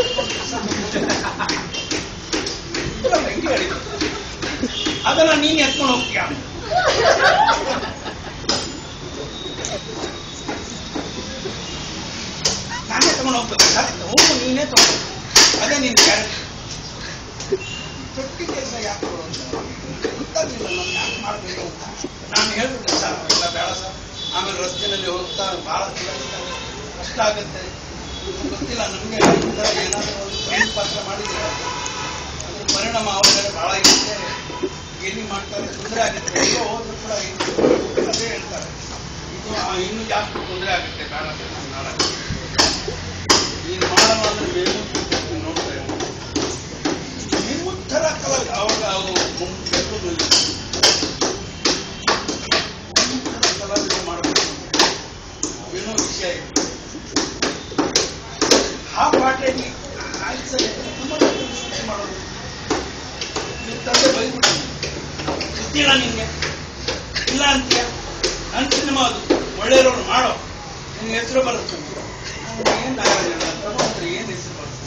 ಹೆಂಗೆ ಹೇಳಿ ಅದನ್ನ ನೀನ್ ಎತ್ಕೊಂಡು ಹೋಗ್ತೀಯ. ನಾನೇ ತಗೊಂಡು ಹೋಗ್ಬೇಕು ಸರ್. ಹೋಗು ನೀನೇ ತಗೊಂಡು ಅದೇ ನಿನ್ ಕ್ಯಾರೆಕ್ಟರ್. ತೊಟ್ಟಿ ಕೆಲಸ ಯಾಕೆ ಗೊತ್ತಾಗಿಲ್ಲ ನಾನು ಯಾಕೆ ಮಾಡಬೇಕು ಅಂತ ನಾನು ಹೇಳ್ಬಿಟ್ಟೆ. ಸರ್ ಎಲ್ಲ ಬೇಡ ಸರ್. ಆಮೇಲೆ ರಸ್ತೆಯಲ್ಲಿ ಹೋಗ್ತಾ ಬಹಳ ಕಷ್ಟ ಆಗುತ್ತೆ. ಗೊತ್ತಿಲ್ಲ ನಮ್ಗೆ ಏನಾದರೂ ಒಂದು ಫ್ರೆಂಡ್ ಪಾತ್ರ ಮಾಡಿದ್ರೆ ಅದ್ರ ಪರಿಣಾಮ ಅವ್ರ ಮೇಲೆ ಬಹಳ ಇರುತ್ತೆ. ಏನಿ ಮಾಡ್ತಾರೆ ತೊಂದರೆ ಆಗುತ್ತೆ. ಎಲ್ಲೋ ಹೋದ್ರು ಕೂಡ ಅದೇ ಹೇಳ್ತಾರೆ ಇದು ಇನ್ನೂ ಜಾಸ್ತಿ ತೊಂದರೆ ಆಗುತ್ತೆ. ಬೇಡ ನಾನು ನಾಳೆ ನೀನು ಮಾಡೋಣ ಅಂದ್ರೆ ಬೇರೆ ನೋಡ್ತಾ ಇರೋದು ನೀವು ಥರ ಕಲ ಅವಾಗ ಅವರು ಕಲಾವಿದ ಮಾಡಬೇಕು ಏನೋ ವಿಷಯ ಇದೆ. ಆ ಪಾಠದಲ್ಲಿ ಆಯ್ಸಲ್ಲಿ ಮಾಡೋದು ನಿಮ್ಮ ತಂದೆ ಬೈಬಿಟ್ಟು ಗೊತ್ತಿಲ್ಲ ನಿನ್ಗೆ ಇಲ್ಲ ಅಂತೀಯ. ನನ್ನ ಸಿನಿಮಾ ಅದು ಒಳ್ಳೆಯವ್ರು ಮಾಡೋ ನಿನ್ನ ಹೆಸರು ಬರುತ್ತೆ. ಏನ್ ತಗೊಂಡ್ರೆ ಏನ್ ಹೆಸರು ಬರುತ್ತೆ?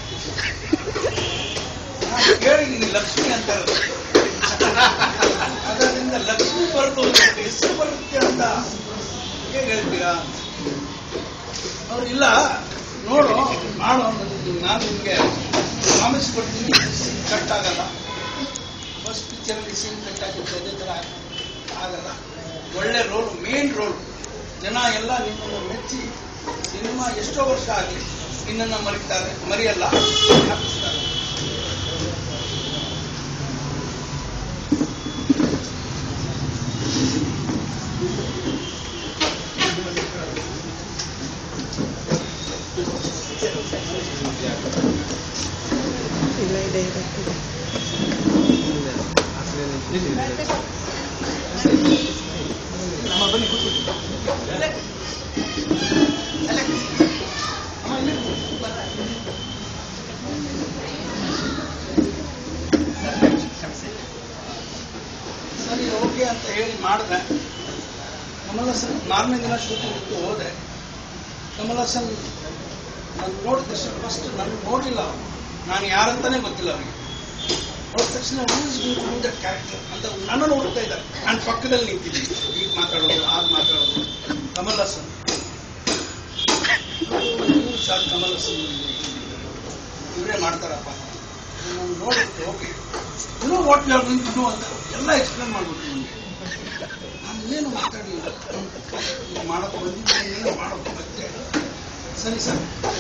ನಾನು ಕೇಳಿದ್ದೀನಿ ಲಕ್ಷ್ಮಿ ಅಂತಾರೆ. ಅದರಿಂದ ಲಕ್ಷ್ಮಿ ಬರೆದು ಹೆಸರು ಬರುತ್ತೆ ಅಂತ ಹೇಗೆ ಹೇಳ್ತೀರಾ? ಅವ್ರು ಇಲ್ಲ ನೋಡು ಮಾಡೋ ನಾನು ನಿಮ್ಗೆ ಪ್ರಾಮಿಸ್ ಕೊಡ್ತೀನಿ ಕಟ್ ಆಗಲ್ಲ. ಫಸ್ಟ್ ಪಿಕ್ಚರಲ್ಲಿ ಸೀನ್ ಕಟ್ ಆಗಿತ್ತು ಅದೇ ಥರ ಆಗಲ್ಲ. ಒಳ್ಳೆ ರೋಲ್, ಮೇನ್ ರೋಲ್. ಜನ ಎಲ್ಲ ನಿಮ್ಮನ್ನು ಮೆಚ್ಚಿ ಸಿನಿಮಾ ಎಷ್ಟೋ ವರ್ಷ ಆಗಲಿ ನಿನ್ನನ್ನು ಮರಿತಾರೆ, ಮರೆಯಲ್ಲ, ಹಾಕಿಸ್ತಾರೆ. ಇಲ್ಲ ಇದೆ ಇದೆ ನಮ್ಮ ಬನ್ನಿ ಕೂತ್ಕೊಳ್ಳಿ. ಸರಿ ಓಕೆ ಅಂತ ಹೇಳಿ ಮಾಡಿದೆ. ಕಮಲ್ ಹಾಸನ್ ನಾಲ್ಕನೇ ದಿನ ಶೂಟಿಂಗ್ ಇತ್ತು ಹೋದೆ. ಕಮಲ್ ಹಾಸನ್ ನಾನು ನೋಡಿದ ತಕ್ಷಣ ಫಸ್ಟ್ ನಾನು ನೋಡಿಲ್ಲ, ನಾನು ಯಾರಂತಾನೆ ಗೊತ್ತಿಲ್ಲ ಅವನಿಗೆ. ನೋಡಿದ ತಕ್ಷಣ ಕ್ಯಾರೆಕ್ಟರ್ ಅಂತ ನನ್ನ ನೋಡ್ತಾ ಇದ್ದಾರೆ. ನಾನು ಪಕ್ಕದಲ್ಲಿ ನಿಂತಿದ್ದೀನಿ, ಈಗ ಮಾತಾಡೋದು ಆಗ ಮಾತಾಡೋದು. ಕಮಲ್ ಹಾಸನ್ ಸರ್ ಕಮಲ್ ಹಾಸನ್ ಇವರೇ ಮಾಡ್ತಾರಪ್ಪ. ನಾನು ನೋಡಿದ್ದು ಓಕೆ ಏನೋ what you are going to do ಅಂತ ಎಲ್ಲ ಎಕ್ಸ್ಪ್ಲೇನ್ ಮಾಡ್ಬಿಟ್ಟು ನನಗೆ. ನಾನು ಏನು ಮಾತಾಡಲಿಲ್ಲ, ಮಾಡೋಕೆ ಬಂದಿದ್ದೀನಿ, ಏನು ಮಾಡೋಕೆ ಮತ್ತೆ ಸರಿ ಸರ್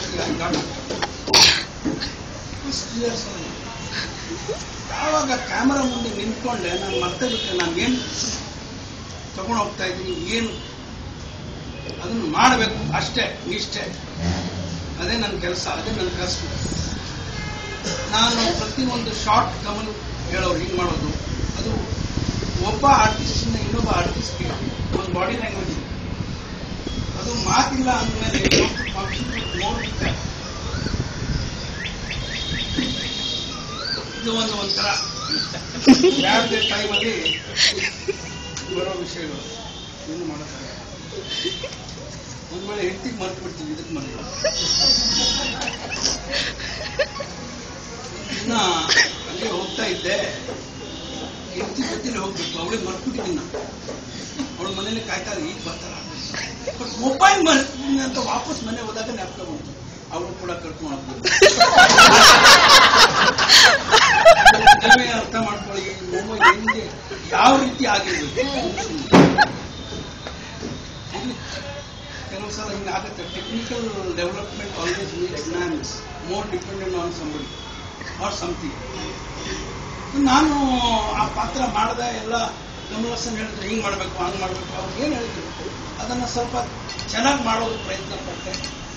ಯಾವಾಗ ಕ್ಯಾಮರಾ ಮುಂದೆ ನಿಂತ್ಕೊಂಡೆ ನಾನು ಮತ್ತೆ ಬಿಟ್ಟೆ ನಾನು ಏನು ತಗೊಂಡು ಹೋಗ್ತಾ ಇದ್ದೀನಿ, ಏನು ಅದನ್ನು ಮಾಡಬೇಕು ಅಷ್ಟೇ ನಿಷ್ಠೆ. ಅದೇ ನನ್ನ ಕೆಲಸ, ಅದೇ ನನ್ನ ಕಷ್ಟ. ನಾನು ಪ್ರತಿಯೊಂದು ಶಾರ್ಟ್ ಕಮಲ್ ಹೇಳೋರು ಹಿಂಗೆ ಮಾಡೋದು, ಅದು ಒಬ್ಬ ಆರ್ಟಿಸ್ಟ್ನ ಇನ್ನೊಬ್ಬ ಆರ್ಟಿಸ್ಟ್ಗೆ ಒಂದು ಬಾಡಿ ಲ್ಯಾಂಗ್ವೇಜ್ ಇದೆ. ಅದು ಮಾತಿಲ್ಲ ಅಂದಮೇಲೆ ನೋಡುತ್ತೆ. ಇದು ಒಂದು ಒಂಥರ ಯಾವುದೇ ಟೈಮಲ್ಲಿ ಬರೋ ವಿಷಯಗಳು ಏನು ಮಾಡೋಕ್ಕಾಗಲ್ಲ. ಒಂದ್ ವೇಳೆ ಹೆಂಡತಿಗೆ ಮರ್ತು ಬಿಡ್ತೀವಿ, ಇದಕ್ಕೆ ಮರ್ತು. ಇನ್ನ ಅಲ್ಲೇ ಹೋಗ್ತಾ ಇದ್ದೆ, ಹೆಂಡತಿ ಜೊತೆಲಿ ಹೋಗ್ಬೇಕು, ಅವಳಿಗೆ ಮರ್ತ್ಬಿಟ್ಟಿದ್ದೀನಿ ನಾನು. ಅವಳ ಮನೇಲಿ ಕಾಯ್ತಾ ಈಗ ಬರ್ತಾರ, ಬಟ್ ಮೊಬೈಲ್ ಮರ್ತೀನಿ ಅಂತ ವಾಪಸ್ ಮನೆ ಹೋದಾಗ ಜ್ಞಾಪಕ ಬಂತು, ಅವಳು ಕೂಡ ಕರ್ಕೊಂಡು ಹೋಗ್ಬೋದು. ಅರ್ಥ ಮಾಡ್ಕೊಳ್ಳಿ, ಮೊಬೈಲ್ ಹೆಂಗೆ ಯಾವ ರೀತಿ ಆಗಿರ್ಬೇಕು. ಕೆಲವು ಸಲ ಹಿಂಗೆ ಆಗುತ್ತೆ. Technical development always makes man's more dependent on somebody or something. ನಾನು ಆ ಪಾತ್ರ ಮಾಡಿದ ಎಲ್ಲ ಕಮಲಸನ್ ಹೇಳಿದ್ರು ಹಿಂಗೆ ಮಾಡಬೇಕು, ಹಂಗೆ ಮಾಡಬೇಕು, ಅವ್ರು ಏನು ಹೇಳಿದ್ರು ಅದನ್ನು ಸ್ವಲ್ಪ ಚೆನ್ನಾಗಿ ಮಾಡೋದು ಪ್ರಯತ್ನ ಪಟ್ಟೆ.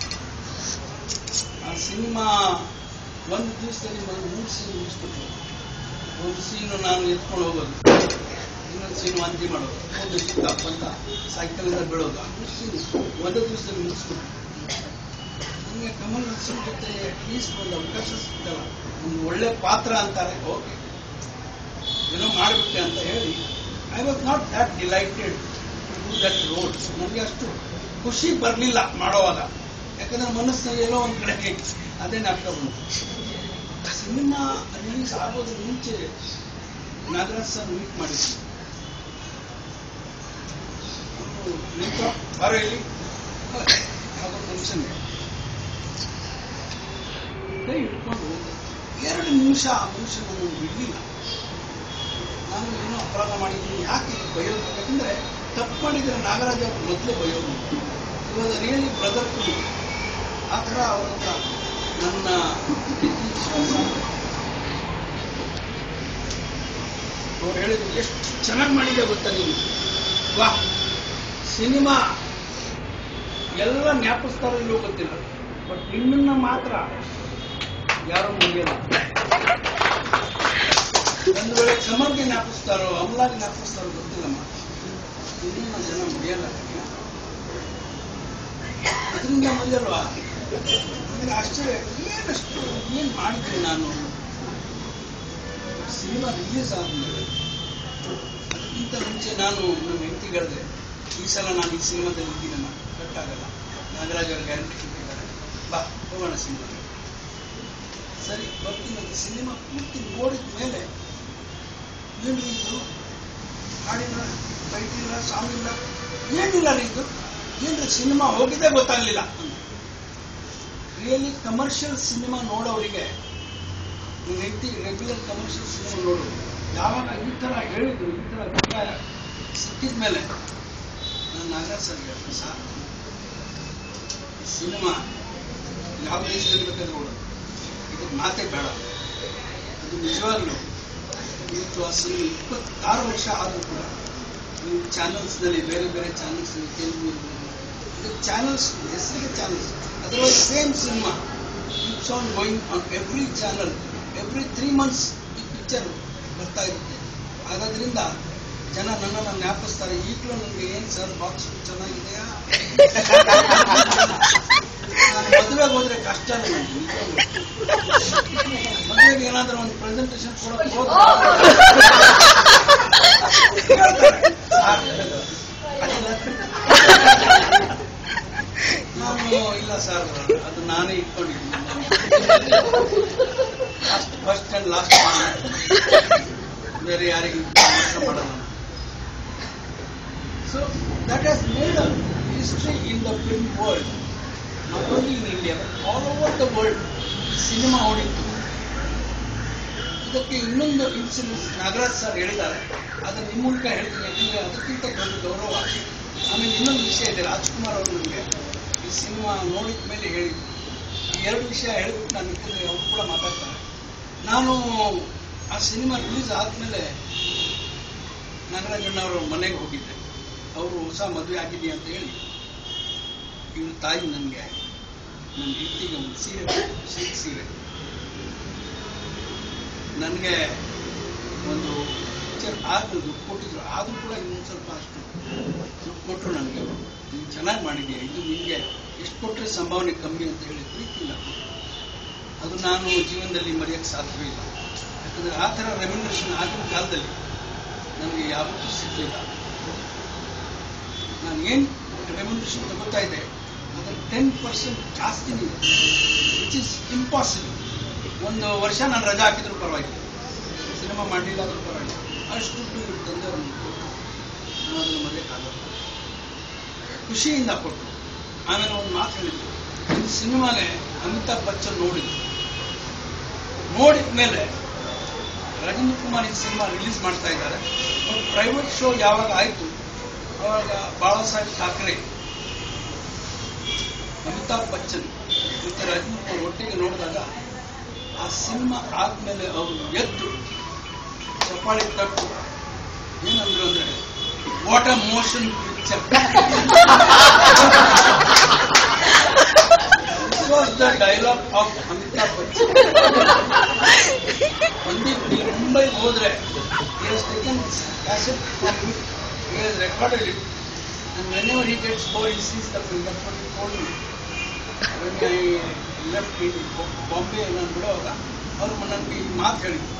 ಆ ಸಿನಿಮಾ ಒಂದು ದಿವಸದಲ್ಲಿ ಒಂದು ಮೂರು ಸೀನ್ ಮುಗಿಸ್ಬಿಟ್ರು. ಒಂದು ಸೀನು ನಾನು ಎತ್ಕೊಂಡು ಹೋಗೋದು, ಇನ್ನೊಂದು ಸೀನು ವಾಂತಿ ಮಾಡೋದು, ಒಂದು ಸಿಕ್ಕ ಬಂದ ಸೈಕಲಿಂದ ಬೀಳೋದು, ಆ ಮೂರು ಸೀನು ಒಂದು ದಿವಸದಲ್ಲಿ ಮುಗಿಸ್ಬಿಟ್ರು. ನನಗೆ ಕಮಲ್ ಹಾಸನ್ ಜೊತೆ ಅಟ್ಲೀಸ್ಟ್ ಒಂದು ಅವಕಾಶ ಸಿಗ್ತಲ್ಲ, ಒಂದು ಒಳ್ಳೆ ಪಾತ್ರ ಅಂತಾರೆ, ಓಕೆ ಏನೋ ಮಾಡಿಬಿಟ್ಟೆ ಅಂತ ಹೇಳಿ I was not that delighted to do that role. ನನಗೆ ಅಷ್ಟು ಖುಷಿ ಬರಲಿಲ್ಲ ಮಾಡೋವಾಗ, ಯಾಕಂದ್ರೆ ಮನಸ್ಸಿನಲ್ಲಿ ಎಲ್ಲೋ ಒಂದು ಕಡೆ ಅದೇ ಜ್ಞಾಪಕ ಬಂತು. ಸಿನಿಮಾ ರಿಲೀಸ್ ಆಗೋದ್ರ ಮುಂಚೆ ನಾಗರಾಜ್ ಸರ್ ಮೀಟ್ ಮಾಡಿದ್ವಿ. ಬರೋ ಇಲ್ಲಿ ಯಾವುದೋ ಫಂಕ್ಷನ್ ಕೈ ಹಿಡ್ಕೊಂಡು ಎರಡು ನಿಮಿಷ ಆ ಮನುಷ್ಯ ನಾನು ಬಿಡಲಿಲ್ಲ. ನಾನು ಏನೋ ಅಪರಾಧ ಮಾಡಿದ್ದೀನಿ, ಯಾಕೆ ಬಯೋದು? ಯಾಕಂದ್ರೆ ತಪ್ಪು ಮಾಡಿದ್ರೆ ನಾಗರಾಜ್ ಅವರು ಮೊದಲೇ ಬಯೋದು. ಇವಾಗ ರಿಯಲಿ ಬ್ರದರ್ ಟು ಆ ಥರ ಅವರ ನನ್ನ ವಿಶ್ವಾಸ. ಅವ್ರು ಹೇಳಿದ್ರು ಎಷ್ಟು ಚೆನ್ನಾಗಿ ಮಾಡಿದೆ ಗೊತ್ತಾ ನೀನು, ವಾ ಸಿನಿಮಾ ಎಲ್ಲ ಜ್ಞಾಪಿಸ್ತಾರೋ ಇಲ್ಲೋ ಗೊತ್ತಿಲ್ಲ, ಬಟ್ ನಿನ್ನನ್ನ ಮಾತ್ರ ಯಾರೋ ಮುಗಿಯಲ್ಲ. ಒಂದು ವೇಳೆ ಕಮಲ್ಗೆ ಜ್ಞಾಪಿಸ್ತಾರೋ ಅಮಲಾಗೆ ಜ್ಞಾಪಿಸ್ತಾರೋ ಗೊತ್ತಿಲ್ಲಮ್ಮ, ಇನ್ನೂ ಜನ ಮುಗಿಯಲ್ಲ. ಅದರಿಂದ ಮುಗಿಯಲ್ವಾ? ನನಗೆ ಆಶ್ಚರ್ಯ, ಏನಷ್ಟು ಏನ್ ಮಾಡಿದ್ದೀನಿ ನಾನು. ಸಿನಿಮಾ ರಿಲೀಸ್ ಆದ್ಮೇಲೆ ಅದಕ್ಕಿಂತ ಮುಂಚೆ ನಾನು ನಮ್ಮ ಹೆಂಡತಿಗಳಿದೆ, ಈ ಸಲ ನಾನು ಈ ಸಿನಿಮಾದಲ್ಲಿ ಇದ್ದೀನಮ್ಮ, ಕಟ್ಟಾಗಲ್ಲ, ನಾಗರಾಜ್ ಅವ್ರ ಗ್ಯಾರಂಟಿ ಕೊಟ್ಟಿದ್ದಾರೆ, ಬಾ ಹೋಗೋಣ ಸಿನಿಮಾ. ಸರಿ ಬರ್ತೀನಿ. ಸಿನಿಮಾ ಪೂರ್ತಿ ನೋಡಿದ ಮೇಲೆ ಏನು ಇದು ಹಾಡಿಲ್ಲ, ಬೈಟಿಲ್ಲ, ಸಾಂಗ್ ಇಲ್ಲ, ಏನಿಲ್ಲ ರೀ ಇದು, ಏನ್ರಿ ಸಿನಿಮಾ ಹೋಗಿದ್ದೇ ಗೊತ್ತಾಗ್ಲಿಲ್ಲ. ರಿಯಲಿ ಕಮರ್ಷಿಯಲ್ ಸಿನಿಮಾ ನೋಡೋರಿಗೆ, ನೀವು ಹೆಂಡತಿ ರೆಗ್ಯುಲರ್ ಕಮರ್ಷಿಯಲ್ ಸಿನಿಮಾ ನೋಡೋದು, ಯಾವಾಗ ಈ ತರ ಹೇಳಿದ್ರು, ಈ ತರ ಅಭಿಪ್ರಾಯ ಸಿಕ್ಕಿದ ಮೇಲೆ ನಾನು ನಾಗರಾಜ್ ಸರ್ ಹೇಳ್ತೀನಿ, ಸರ್ ಸಿನಿಮಾ ಯಾವ ದೇಶದಲ್ಲಿ ಬೇಕಾದ್ರೆ ನೋಡೋದು, ಇದಕ್ಕೆ ಮಾತೇ ಬೇಡ. ಅದು ನಿಜವಾಗ್ಲೂ ಇವತ್ತು ಆ ಸಿನಿಮಾ ಇಪ್ಪತ್ತಾರು ವರ್ಷ ಆದರೂ ಕೂಡ ನೀವು ಚಾನಲ್ಸ್ನಲ್ಲಿ, ಬೇರೆ ಬೇರೆ ಚಾನಲ್ಸ್ನಲ್ಲಿ, ತೆಲುಗು ಇದು ಚಾನಲ್ಸ್ ಹೆಸರಿಗೆ channels, otherwise same cinema keeps on going on every channel. Every three months ಈ ಪಿಕ್ಚರ್ ಬರ್ತಾ ಇರುತ್ತೆ. ಹಾಗಾದ್ರಿಂದ ಜನ ನನ್ನನ್ನು ಜ್ಞಾಪಿಸ್ತಾರೆ. ಈಗಲೂ ನನಗೆ ಏನ್ ಸರ್ ಬಾಕ್ಸ್ ಚೆನ್ನಾಗಿದೆಯಾ, ನಾನು ಮದುವೆಗೆ ಹೋದ್ರೆ ಕಷ್ಟ ನನಗೆ. ಮದುವೆಗೆ ಏನಾದ್ರೂ ಒಂದು ಪ್ರೆಸೆಂಟೇಷನ್ ಕೊಡಕ್ಕೆ ಹೋದ್ರೆ ನಾನು ಇಲ್ಲ ಸರ್, ಅದು ನಾನೇ ಇಟ್ಕೊಂಡಿದ್ದೀನಿ, ಲಾಸ್ಟ್ ಫಸ್ಟ್ ಅಂಡ್ ಲಾಸ್ಟ್ ಬೇರೆ ಯಾರಿಗೂ ಮಾಡೋಣ. So that has made a history in the film world, not only in India but all over the world. Cinema ಓಡಿತ್ತು. ಇದಕ್ಕೆ ಇನ್ನೊಂದು ಇನ್ಸಿಡೆನ್ಸ್ ನಾಗರಾಜ್ ಸರ್ ಹೇಳಿದ್ದಾರೆ, ಅದನ್ನ ನಿಮ್ಮ ಮೂಲಕ ಹೇಳ್ತೀನಿ, ಯಾಕಂದ್ರೆ ಅದಕ್ಕಿಂತ ದೊಡ್ಡ ಗೌರವ. ಆಮೇಲೆ ಇನ್ನೊಂದು ವಿಷಯ ಇದೆ, ರಾಜ್ಕುಮಾರ್ ಅವರು ನನಗೆ ಈ ಸಿನಿಮಾ ನೋಡಿದ ಮೇಲೆ ಹೇಳಿದ್ರು. ಈ ಎರಡು ವಿಷಯ ಹೇಳಿಬಿಟ್ಟು ನಾನು ಯಾಕಂದ್ರೆ ಅವರು ಕೂಡ ಮಾತಾಡ್ತಾರೆ. ನಾನು ಆ ಸಿನಿಮಾ ರಿಲೀಸ್ ಆದ್ಮೇಲೆ ನಾಗರಾಜಣ್ಣವರ ಮನೆಗೆ ಹೋಗಿದ್ದೆ. ಅವರು ಹೊಸ ಮದುವೆ ಆಗಿದೆಯಾ ಅಂತ ಹೇಳಿ ಇವ್ರ ತಾಯಿ ನನಗೆ ನನ್ನ ಹೆಂಡತಿಗೆ ಒಂದು ಸೀರೆ, ಸಿಲ್ಕ್ ಸೀರೆ, ನನಗೆ ಒಂದು ಪಿಕ್ಚರ್ ಆದ್ಮೇಲೆ ದುಡ್ಡು ಕೊಟ್ಟಿದ್ರು. ಆದ್ರೂ ಕೂಡ ಇನ್ನೊಂದು ಸ್ವಲ್ಪ ಅಷ್ಟು ದುಡ್ಡು ಕೊಟ್ಟರು ನನಗೆ. ನೀನು ಚೆನ್ನಾಗಿ ಮಾಡಿದೆಯಾ, ಇದು ನಿಮಗೆ ಎಷ್ಟು ಕೊಟ್ಟರೆ ಸಂಭಾವನೆ ಕಮ್ಮಿ ಅಂತ ಹೇಳಿ ಪ್ರೀತಿಲ್ಲ. ಅದು ನಾನು ಜೀವನದಲ್ಲಿ ಮರೆಯಕ್ಕೆ ಸಾಧ್ಯವೇ ಇಲ್ಲ. ಯಾಕಂದ್ರೆ ಆ ಥರ ರೆಮ್ಯುನರೇಷನ್ ಆಗಿನ ಕಾಲದಲ್ಲಿ ನನಗೆ ಯಾವತ್ತೂ ಸಿಗಲಿಲ್ಲ. ನಾನು ಏನು ರೆಮ್ಯುನರೇಷನ್ ತಗೋತಾ ಇದ್ದೆ ಅದರ ಟೆನ್ ಪರ್ಸೆಂಟ್ ಜಾಸ್ತಿನೇ ಇದೆ, ವಿಚ್ ಇಸ್ ಇಂಪಾಸಿಬಲ್. ಒಂದು ವರ್ಷ ನಾನು ರಜಾ ಹಾಕಿದ್ರು ಪರವಾಗಿಲ್ಲ, ಸಿನಿಮಾ ಮಾಡಲಿಲ್ಲ ಆದ್ರೂ ಪರವಾಗಿಲ್ಲ, ಅಷ್ಟು ದುಡ್ಡು ಇವ್ರು ತಂದೆಯವರು ಕೊಟ್ಟರು. ನಾನು ಅದನ್ನು ಮರೆಯಕ್ಕಾಗಲ್ಲ, ಖುಷಿಯಿಂದ ಕೊಟ್ಟರು. ಆಮೇಲೆ ಒಂದು ಮಾತು ಹೇಳಿದ್ರು, ಈ ಸಿನಿಮಾಗೆ ಅಮಿತಾಬ್ ಬಚ್ಚನ್ ನೋಡಿದ್ರು. ನೋಡಿದ ಮೇಲೆ ರಾಜೇಂದ್ರ ಕುಮಾರ್ ಈ ಸಿನಿಮಾ ರಿಲೀಸ್ ಮಾಡ್ತಾ ಇದ್ದಾರೆ. ಪ್ರೈವೇಟ್ ಶೋ ಯಾವಾಗ ಆಯ್ತು ಅವಾಗ ಬಾಳಾ ಸಾಹೇಬ್ ಠಾಕ್ರೆ, ಅಮಿತಾಬ್ ಬಚ್ಚನ್ ಮತ್ತೆ ರಾಜೇಂದ್ರ ಕುಮಾರ್ ಒಟ್ಟಿಗೆ ನೋಡಿದಾಗ ಆ ಸಿನಿಮಾ ಆದ್ಮೇಲೆ ಅವರು ಎದ್ದು ಚಪ್ಪಾಳಿ ತಟ್ಟು ಏನಂದ್ರು ಅಂದ್ರೆ, what a motion picture. This was the dialogue of Amitabh Bachchan. Pandit, ನೀವು ಮುಂಬೈಗೆ ಹೋದ್ರೆ he has taken this cassette from me, he has recorded it, and whenever he gets bored he sees the film. That's what he told me. When I left in Bombay, ನಾನು ಬಿಡುವಾಗ ಅವ್ರು ನನಗೆ ಈ ಮಾತು ಹೇಳಿದ್ರು.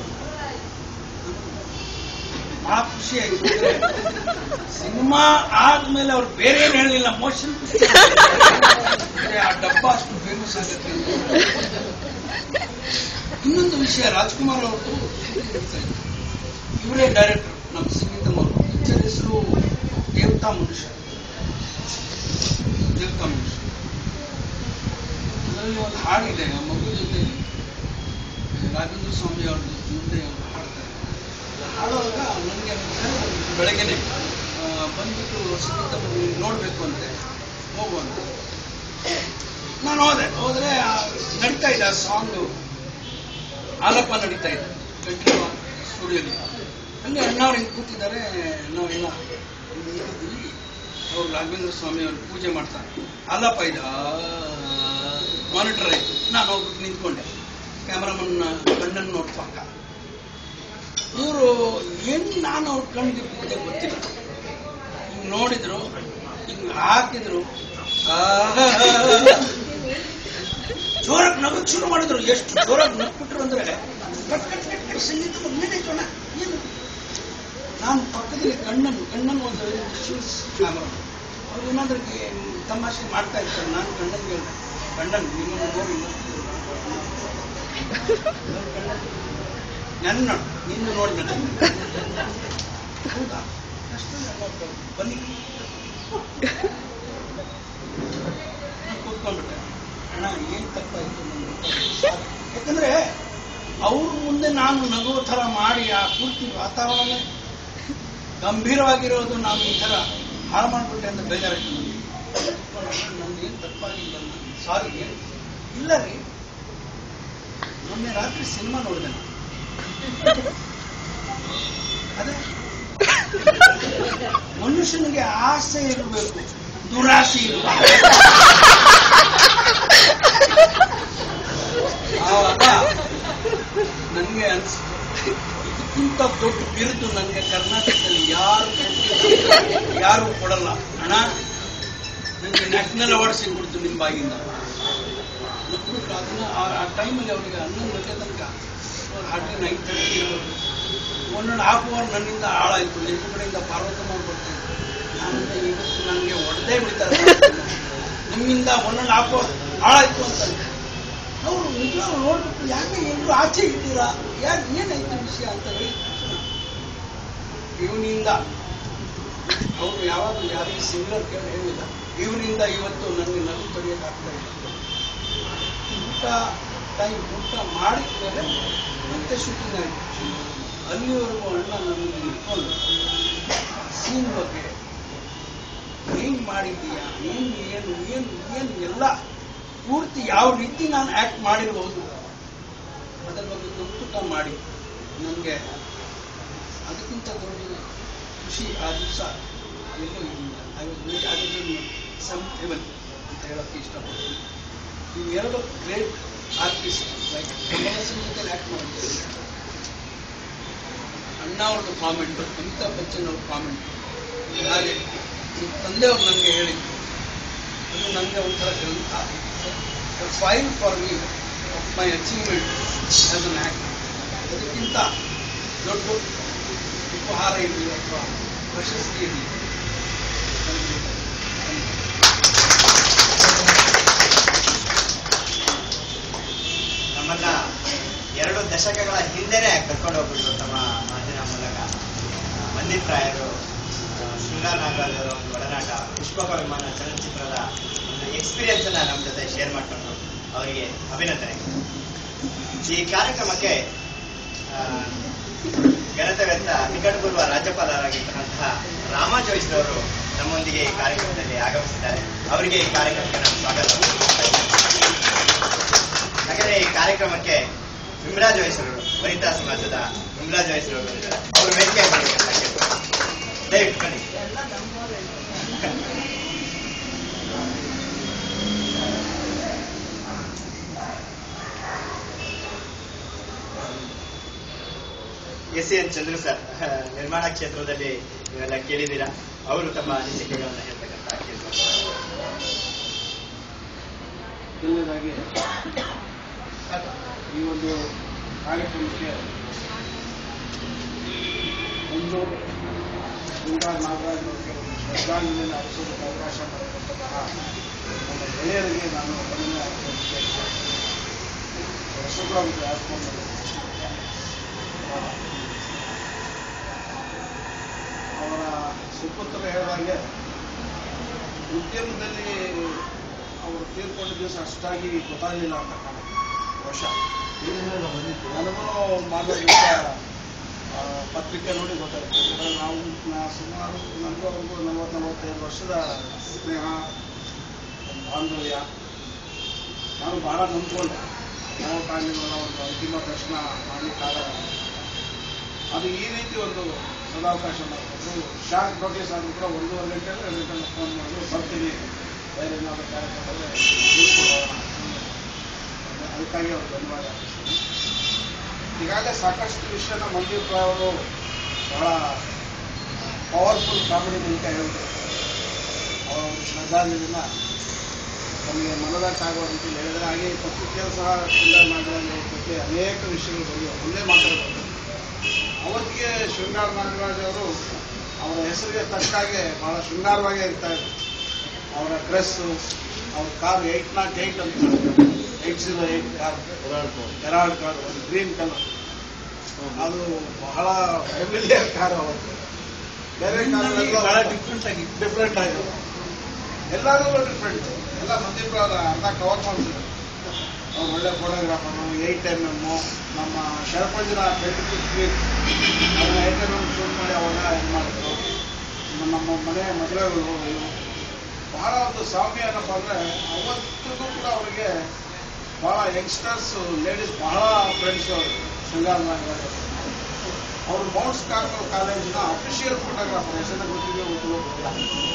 ಬಹಳ ಖುಷಿ ಆಯ್ತು. ಸಿನಿಮಾ ಆದ್ಮೇಲೆ ಅವ್ರು ಬೇರೆ ಏನು ಹೇಳಲಿಲ್ಲ, ಮೋಷನ್ ಆ ಡಬ್ಬ ಅಷ್ಟು ಫೇಮಸ್ ಆಗುತ್ತೆ. ಇನ್ನೊಂದು ವಿಷಯ, ರಾಜ್ಕುಮಾರ್ ಅವರು ಇವರೇ ಡೈರೆಕ್ಟರ್, ನಮ್ಮ ಸಂಗೀತಂ ಅವರು. ಪಿಕ್ಚರ್ ಹೆಸರು ದೇವತಾ ಮನುಷ್ಯ. ದೇವತಾ ಮನುಷ್ಯ ಅದರಲ್ಲಿ ಒಂದು ಹಾಡಿದೆ, ಮಗು ಜೊತೆ ರಾಘವೇಂದ್ರ ಸ್ವಾಮಿ ಅವ್ರದ್ದು ಮುಂದೆ ಅವರು ಹಾಡ್ತಾರೆ. ಹಾಡುವಾಗ ನನಗೆ ಬೆಳಗ್ಗೆನೆ ಬಂದ್ಬಿಟ್ಟು ಸಂಗೀತ ನೋಡ್ಬೇಕು ಅಂತೆ, ಹೋಗುವಂತ. ನಾನು ಹೋದೆ. ಹೋದ್ರೆ ನಡೀತಾ ಇದೆ ಆ ಸಾಂಗ್, ಆಲಪ ನಡೀತಾ ಇದೆ ಕಂಠೀರವ ಸ್ಟುಡಿಯೋಲಿ. ಹಂಗೆ ಅಣ್ಣವ್ರು ಹಿಂಗೆ ಕೂತಿದ್ದಾರೆ, ನಾವೆಲ್ಲ ನಿಂತಿದ್ದೀವಿ. ಅವ್ರು ರಾಘವೇಂದ್ರ ಸ್ವಾಮಿ ಅವರು ಪೂಜೆ ಮಾಡ್ತಾರೆ. ಆಲಪ ಇದೆ, ಮಾನಿಟರ್ ಆಯ್ತು. ನಾನು ಹೋಗ್ಬಿಟ್ಟು ನಿಂತ್ಕೊಂಡೆ, ಕ್ಯಾಮ್ರಾಮನ್ ಕಣ್ಣನ್ನು ನೋಡ್ ಪಕ್ಕ. ಇವರು ಏನ್ ನಾನು ಅವ್ರ ಕಣ್ಣಿಗೆ ಪೂಜೆ ಗೊತ್ತಿಲ್ಲ, ಹಿಂಗ್ ನೋಡಿದ್ರು, ಹಿಂಗ್ ಹಾಕಿದ್ರು, ಜೋರಾಗಿ ನಗಕ್ ಶುರು ಮಾಡಿದ್ರು. ಎಷ್ಟು ಜೋರಾಗಿ ನಗ್ಬಿಟ್ರು ಅಂದ್ರೆ ಸಂಗೀತ ಏನಾಯ್ತೋಣ ಏನು. ನಾನು ಪಕ್ಕದಲ್ಲಿ ಕಣ್ಣನ್ನು ಕಣ್ಣನ್ನು ಒಂದು ಕ್ಯಾಮರಾ ಅವ್ರು ಏನಾದ್ರೂ ತಮಾಷೆ ಮಾಡ್ತಾ ಇರ್ತಾರೆ. ನಾನು ಕಣ್ಣನ್ ಹೇಳಿದೆ, ಕಣ್ಣನ್ ನಿಮ್ಮನ್ನು ನೋಡಿ ನನ್ನ ನಿನ್ನ ನೋಡಿ ಹೌದಾ ಬನ್ನಿ ಕೂತ್ಕೊಂಡ್ಬಿಟ್ಟೆ. ಅಣ್ಣ ಏನ್ ತಪ್ಪಾಯ್ತು ನನಗೆ, ಯಾಕಂದ್ರೆ ಅವ್ರ ಮುಂದೆ ನಾನು ನಗುವ ಥರ ಮಾಡಿ ಆ ಪೂರ್ತಿ ವಾತಾವರಣ ಗಂಭೀರವಾಗಿರೋದು ನಾನು ಈ ಥರ ಹಾಳು ಮಾಡ್ಬಿಟ್ಟೆ ಅಂತ ಬೇಜಾರಾಯ್ತು ನನಗೆ. ನಂದು ಏನ್ ತಪ್ಪಾಗಿಲ್ಲ, ಸಾರಿ. ಇಲ್ಲ ರೀ, ಮೊನ್ನೆ ರಾತ್ರಿ ಸಿನಿಮಾ ನೋಡಿದೆ ನಾನು. ಅದೇ ಮನುಷ್ಯನಿಗೆ ಆಸೆ ಇರಬೇಕು, ದುರಾಸೆ ಇರಬೇಕು. ಆವಾಗ ನನಗೆ ಅನ್ಸ್ತು, ಇದಕ್ಕಿಂತ ದೊಡ್ಡ ಬಿರುದು ನನಗೆ ಕರ್ನಾಟಕದಲ್ಲಿ ಯಾರು ಯಾರು ಕೊಡಲ್ಲ. ಅಣ್ಣ ನನಗೆ ನ್ಯಾಷನಲ್ ಅವಾರ್ಡ್ ಸಿಗ್ಬಿಡ್ತು ನಿಮ್ಮ ಬಾಗಿಂದ. ಮಕ್ಕಳು ಅದನ್ನ ಆ ಟೈಮಲ್ಲಿ ಅವರಿಗೆ ಹನ್ನೊಂದು ಗಂಟೆ ತನಕ ಹಾರ್ಡ್ಲಿ ನೈನ್ ತರ್ಟಿ ಒಂದೊಂದು ಹಾಫ್ ಅವರ್ ನನ್ನಿಂದ ಹಾಳಾಯ್ತು. ನಿಮ್ಮ ಕಡೆಯಿಂದ ಪಾರ್ವತಮ್ಮ ಬರ್ತಾ ಇತ್ತು. ನಾನು ಇವತ್ತು ನನಗೆ ಹೊಡೆದೇ ಬಿಡ್ತಾರೆ, ನಿಮ್ಮಿಂದ ಒಂದೊಂದು ಹಾಫ್ ಅವರ್ ಹಾಳಾಯ್ತು ಅಂತ. ಅವರು ನಿಜವಾಗ್ಲೂ ನೋಡ್ಬಿಟ್ಟು ಯಾಕೆ ಎಲ್ಲರೂ ಆಚೆ ಇದ್ದೀರಾ, ಯಾಕೆ ಏನಾಯ್ತು ವಿಷಯ ಅಂತ ಹೇಳಿ ಇವನಿಂದ ಅವರು ಯಾವಾಗಲೂ ಯಾರಿಗೆ ಸಿಮಿಲರ್ ಕೇಳಿ ಹೇಳಿಲ್ಲ. ಇವನಿಂದ ಇವತ್ತು ನನಗೆ ನಗು ತಡೆಯೋಕ್ಕಾಗ್ತಾ ಇಲ್ಲ. ಊಟ ಟೈಮ್ ಊಟ ಮಾಡಿದ್ಮೇಲೆ ಮತ್ತೆ ಶೂಟಿಂಗ್ ಆಯಿತು. ಅಲ್ಲಿವರೆಗೂ ಅಣ್ಣ ನನ್ನನ್ನು ಇಟ್ಕೊಂಡು ಸೀನ್ ಬಗ್ಗೆ ಏನ್ ಮಾಡಿದ್ದೀಯಾ, ಏನು ಏನು ಏನು ಏನು ಎಲ್ಲ ಪೂರ್ತಿ ಯಾವ ರೀತಿ ನಾನು ಆಕ್ಟ್ ಮಾಡಿರಬಹುದು ಅದರ ಬಗ್ಗೆ ಸಂಪುಟ ಮಾಡಿ ನನಗೆ ಅದಕ್ಕಿಂತ ದೊಡ್ಡ ಖುಷಿ ಆ ದಿವಸ ಎಲ್ಲೂ ಇಲ್ಲ. ಅದನ್ನು ಸಮ್ ಹೆವನ್ ಅಂತ ಹೇಳೋಕ್ಕೆ ಇಷ್ಟಪಡ್ತೀನಿ. ನೀವು ಎರಡು great artist like Kamal Singh ಜೊತೆ ಆಕ್ಟ್ ಮಾಡಿದ್ದೀರಿ. ಅಣ್ಣ ಅವ್ರದ್ದು ಕಾಮೆಂಟ್, ಅಮಿತಾಬ್ ಬಚ್ಚನ್ ಅವ್ರ ಕಾಮೆಂಟ್, ಹಾಗೆ ತಂದೆಯವ್ರು ನನಗೆ ಹೇಳಿದ್ರು. ಅದು ನನಗೆ ಒಂಥರ ಗ್ರಂಥ, file for me of my achievement as an act. ಅದಕ್ಕಿಂತ ದೊಡ್ಡ ಉಪಹಾರ ಇರಲಿ ಅಥವಾ ಪ್ರಶಸ್ತಿ ಇರಲಿ. ನಮ್ಮನ್ನ ಎರಡು ದಶಕಗಳ ಹಿಂದೆನೆ ಕರ್ಕೊಂಡು ಹೋಗ್ಬಿಟ್ರು ತಮ್ಮ ಮಾತಿನ ಮೂಲಕ. ಮಂದೀಪ್ ರಾಯರು, ಶೃಂಗಾರ ನಾಗರಾಜ್ ಅವರ ಒಂದು ಒಡನಾಟ, ಪುಷ್ಪಕ ವಿಮಾನ ಚಲನಚಿತ್ರದ ಒಂದು ಎಕ್ಸ್ಪೀರಿಯನ್ಸ್ ಅನ್ನ ನಮ್ಮ ಜೊತೆ ಶೇರ್ ಮಾಡ್ಕೊಂಡ್ರು. ಅವರಿಗೆ ಅಭಿನಂದನೆ. ಈ ಕಾರ್ಯಕ್ರಮಕ್ಕೆ ಘನತೆವೆತ್ತ ನಿಕಟಪೂರ್ವ ರಾಜ್ಯಪಾಲರಾಗಿರ್ತಕ್ಕಂತಹ ರಾಮಾ ಜೋಯಿಸ್ರವರು ನಮ್ಮೊಂದಿಗೆ ಈ ಕಾರ್ಯಕ್ರಮದಲ್ಲಿ ಆಗಮಿಸಿದ್ದಾರೆ. ಅವರಿಗೆ ಈ ಕಾರ್ಯಕ್ರಮಕ್ಕೆ ನಾನು ಸ್ವಾಗತ. ಹಾಗಾದ್ರೆ ಈ ಕಾರ್ಯಕ್ರಮಕ್ಕೆ ವಿಮ್ಲಾ ಜೋಯಿಸ್ರವರು, ವನಿತಾ ಸಮಾಜದ ವಿಮ್ಲಾ ಜೋಯಿಸ್ರವರು ಬಂದಿದ್ದಾರೆ. ಅವರು ವೇದಿಕೆ ದಯವಿಟ್ಟು ಬನ್ನಿ. ಎಸ್ ಎನ್ ಚಂದ್ರು ಸರ್, ನಿರ್ಮಾಣ ಕ್ಷೇತ್ರದಲ್ಲಿ ನೀವೆಲ್ಲ ಕೇಳಿದ್ದೀರಾ. ಅವರು ತಮ್ಮ ಅನಿಸಿಕೆಗಳನ್ನು ಹೇಳ್ತಕ್ಕಂಥ ಕೇಳ್ತಾರೆ. ಮೊದಲನೇದಾಗಿ ಈ ಒಂದು ಕಾರ್ಯಕ್ರಮಕ್ಕೆ ಒಂದು ಶೃಂಗಾರ ನಾಗರಾಜ್ ಅವರಿಗೆ ಶ್ರದ್ಧಾಂಜಲಿಯನ್ನು ಅರ್ಪಿಸೋದಕ್ಕೆ ಅವಕಾಶ ಮಾಡಿಕೊಟ್ಟಂತಹ ನಮ್ಮ ಗೆಳೆಯರಿಗೆ ನಾನು ಮೊದಲನೇ ವರ್ಷಗಳಾಗುತ್ತೆ ಆಸ್ಕೊಂಡು ಅವರ ಸುಪುತ್ರ ಹೇಳಿದಾಗೆ ಉದ್ಯಮದಲ್ಲಿ ಅವರು ತೀರ್ಕೊಂಡ ದಿವಸ ಅಷ್ಟಾಗಿ ಗೊತ್ತಾಗಲಿಲ್ಲ ಅಂತ ಕಾಣುತ್ತೆ. ವರ್ಷ ನನಗೂ ಮಾಡಿದ ಪತ್ರಿಕೆ ನೋಡಿ ಗೊತ್ತಾಯ್ತು. ನಾವು ಸುಮಾರು ನನಗೂ ಅವ್ರಿಗೂ ನಲವತ್ತು ನಲವತ್ತೈದು ವರ್ಷದ ಸ್ನೇಹ, ಬಾಂಧವ್ಯ. ನಾನು ಬಹಳ ನಂಬ್ಕೊಂಡೆ ನಾವು ಕಾರಣಗಳ ಒಂದು ಅಂತಿಮ ದರ್ಶನ ಮಾಡಲಿಕ್ಕಾಗಲ್ಲ. ಅದು ಈ ರೀತಿ ಒಂದು ಸದಾವಕಾಶ ಮಾಡಿಕೊಂಡು ಶಾರ್ಟ್ ನೋಟಿಸ್ ಆದರೂ ಕೂಡ ಒಂದೂವರೆ ಗಂಟೆ ಎರಡು ಗಂಟೆ ಫೋನ್ ಮಾಡಿದ್ರು, ಬರ್ತೀನಿ, ಬೇರೆ ಏನಾದರೂ ಕಾರ್ಯಕ್ರಮದಲ್ಲಿ ಅದಕ್ಕಾಗಿ ಅವರು ಧನ್ಯವಾದ ಅರ್ಪಿಸ್ತೀನಿ. ಈಗಾಗಲೇ ಸಾಕಷ್ಟು ವಿಷಯನ ಮಂದೀಪ್ ಅವರು ಬಹಳ ಪವರ್ಫುಲ್ ಕಾಮಿಡಿ ಮೂಲಕ ಹೇಳಿದ್ರು. ಅವರ ಒಂದು ಶ್ರದ್ಧಾಂಜಲಿನ ನಮಗೆ ಮನದಟ್ಟಾಗುವ ರೀತಿಯಲ್ಲಿ ಹೇಳಿದರೆ, ಹಾಗೆ ಪತ್ರಿಕೆಯಲ್ಲೂ ಸಹ ಶೃಂಗಾರ ನಾಗರಾಜ್ ಅವ್ರ ಬಗ್ಗೆ ಅನೇಕ ವಿಷಯಗಳು ಬಂದಿವೆ. ಒಂದೇ ಮಾತಾಡಬಹುದು. ಅವತ್ತಿಗೆ ಶೃಂಗಾರ ನಾಗರಾಜ್ ಅವರು ಅವರ ಹೆಸರಿಗೆ ತಕ್ಕಾಗೆ ಬಹಳ ಶೃಂಗಾರವಾಗೇ ಇರ್ತಾ ಇದ್ರು. ಅವರ ಡ್ರೆಸ್ಸು, ಅವ್ರ ಕಾರ್ ಏಟ್ ನಾಟ್ ಏಟ್ ಅಂತ eight zero eight car, Herald car, ಒಂದು ಗ್ರೀನ್ ಕಲರ್. ಅದು ಬಹಳ ಫ್ಯಾಮಿಲಿಯರ್ ಕಾರ್. ಅವತ್ತು ಬೇರೆ ಕಾರ್ ಬಹಳ ಡಿಫ್ರೆಂಟ್ ಆಗಿ ಡಿಫ್ರೆಂಟ್ ಆಗಿದೆ. ಎಲ್ಲರೂ ಡಿಫ್ರೆಂಟ್. ಎಲ್ಲ ಮಂದೀಪ್ ಅವರ ಅರ್ಧ ಕವರ್ ಮಾಡ್ತಿದ್ರು. ಅವ್ರು ಒಳ್ಳೆ ಫೋಟೋಗ್ರಾಫರು, ಏಟ್ ಎಮ್ ಎಮ್ಮು, ನಮ್ಮ ಶರಪಂಜರ ಟ್ವೆಂಟಿ ಟು ಸ್ಟ್ರೀಟ್ ಅದನ್ನ ಏಟ್ ಎಮ್ ಎಮ್ ಶೂಟ್ ಮಾಡಿ ಅವಾಗ ಇದು ಮಾಡಿದ್ರು. ನಮ್ಮ ಮನೆ ಮದುವೆಗಳು ಇವು ಬಹಳ ಒಂದು ಸಾಮ್ಯ ಏನಪ್ಪ ಅಂದರೆ, ಅವತ್ತಿಗೂ ಕೂಡ ಅವರಿಗೆ ಬಹಳ ಯಂಗ್ಸ್ಟರ್ಸ್, ಲೇಡೀಸ್ ಬಹಳ ಫ್ರೆಂಡ್ಸ್ ಅವರು. ಶೃಂಗಾರ ನಾಗರಾಜ್ ಅವರು ಮೌಂಟ್ಸ್ ಕಾರ್ಮಲ್ ಕಾಲೇಜಿನ ಅಫಿಷಿಯಲ್ ಫೋಟೋಗ್ರಾಫರ್, ಹೆಸರಿನ ಗೊತ್ತಿಗೆ ಗೊತ್ತಿಲ್ಲ.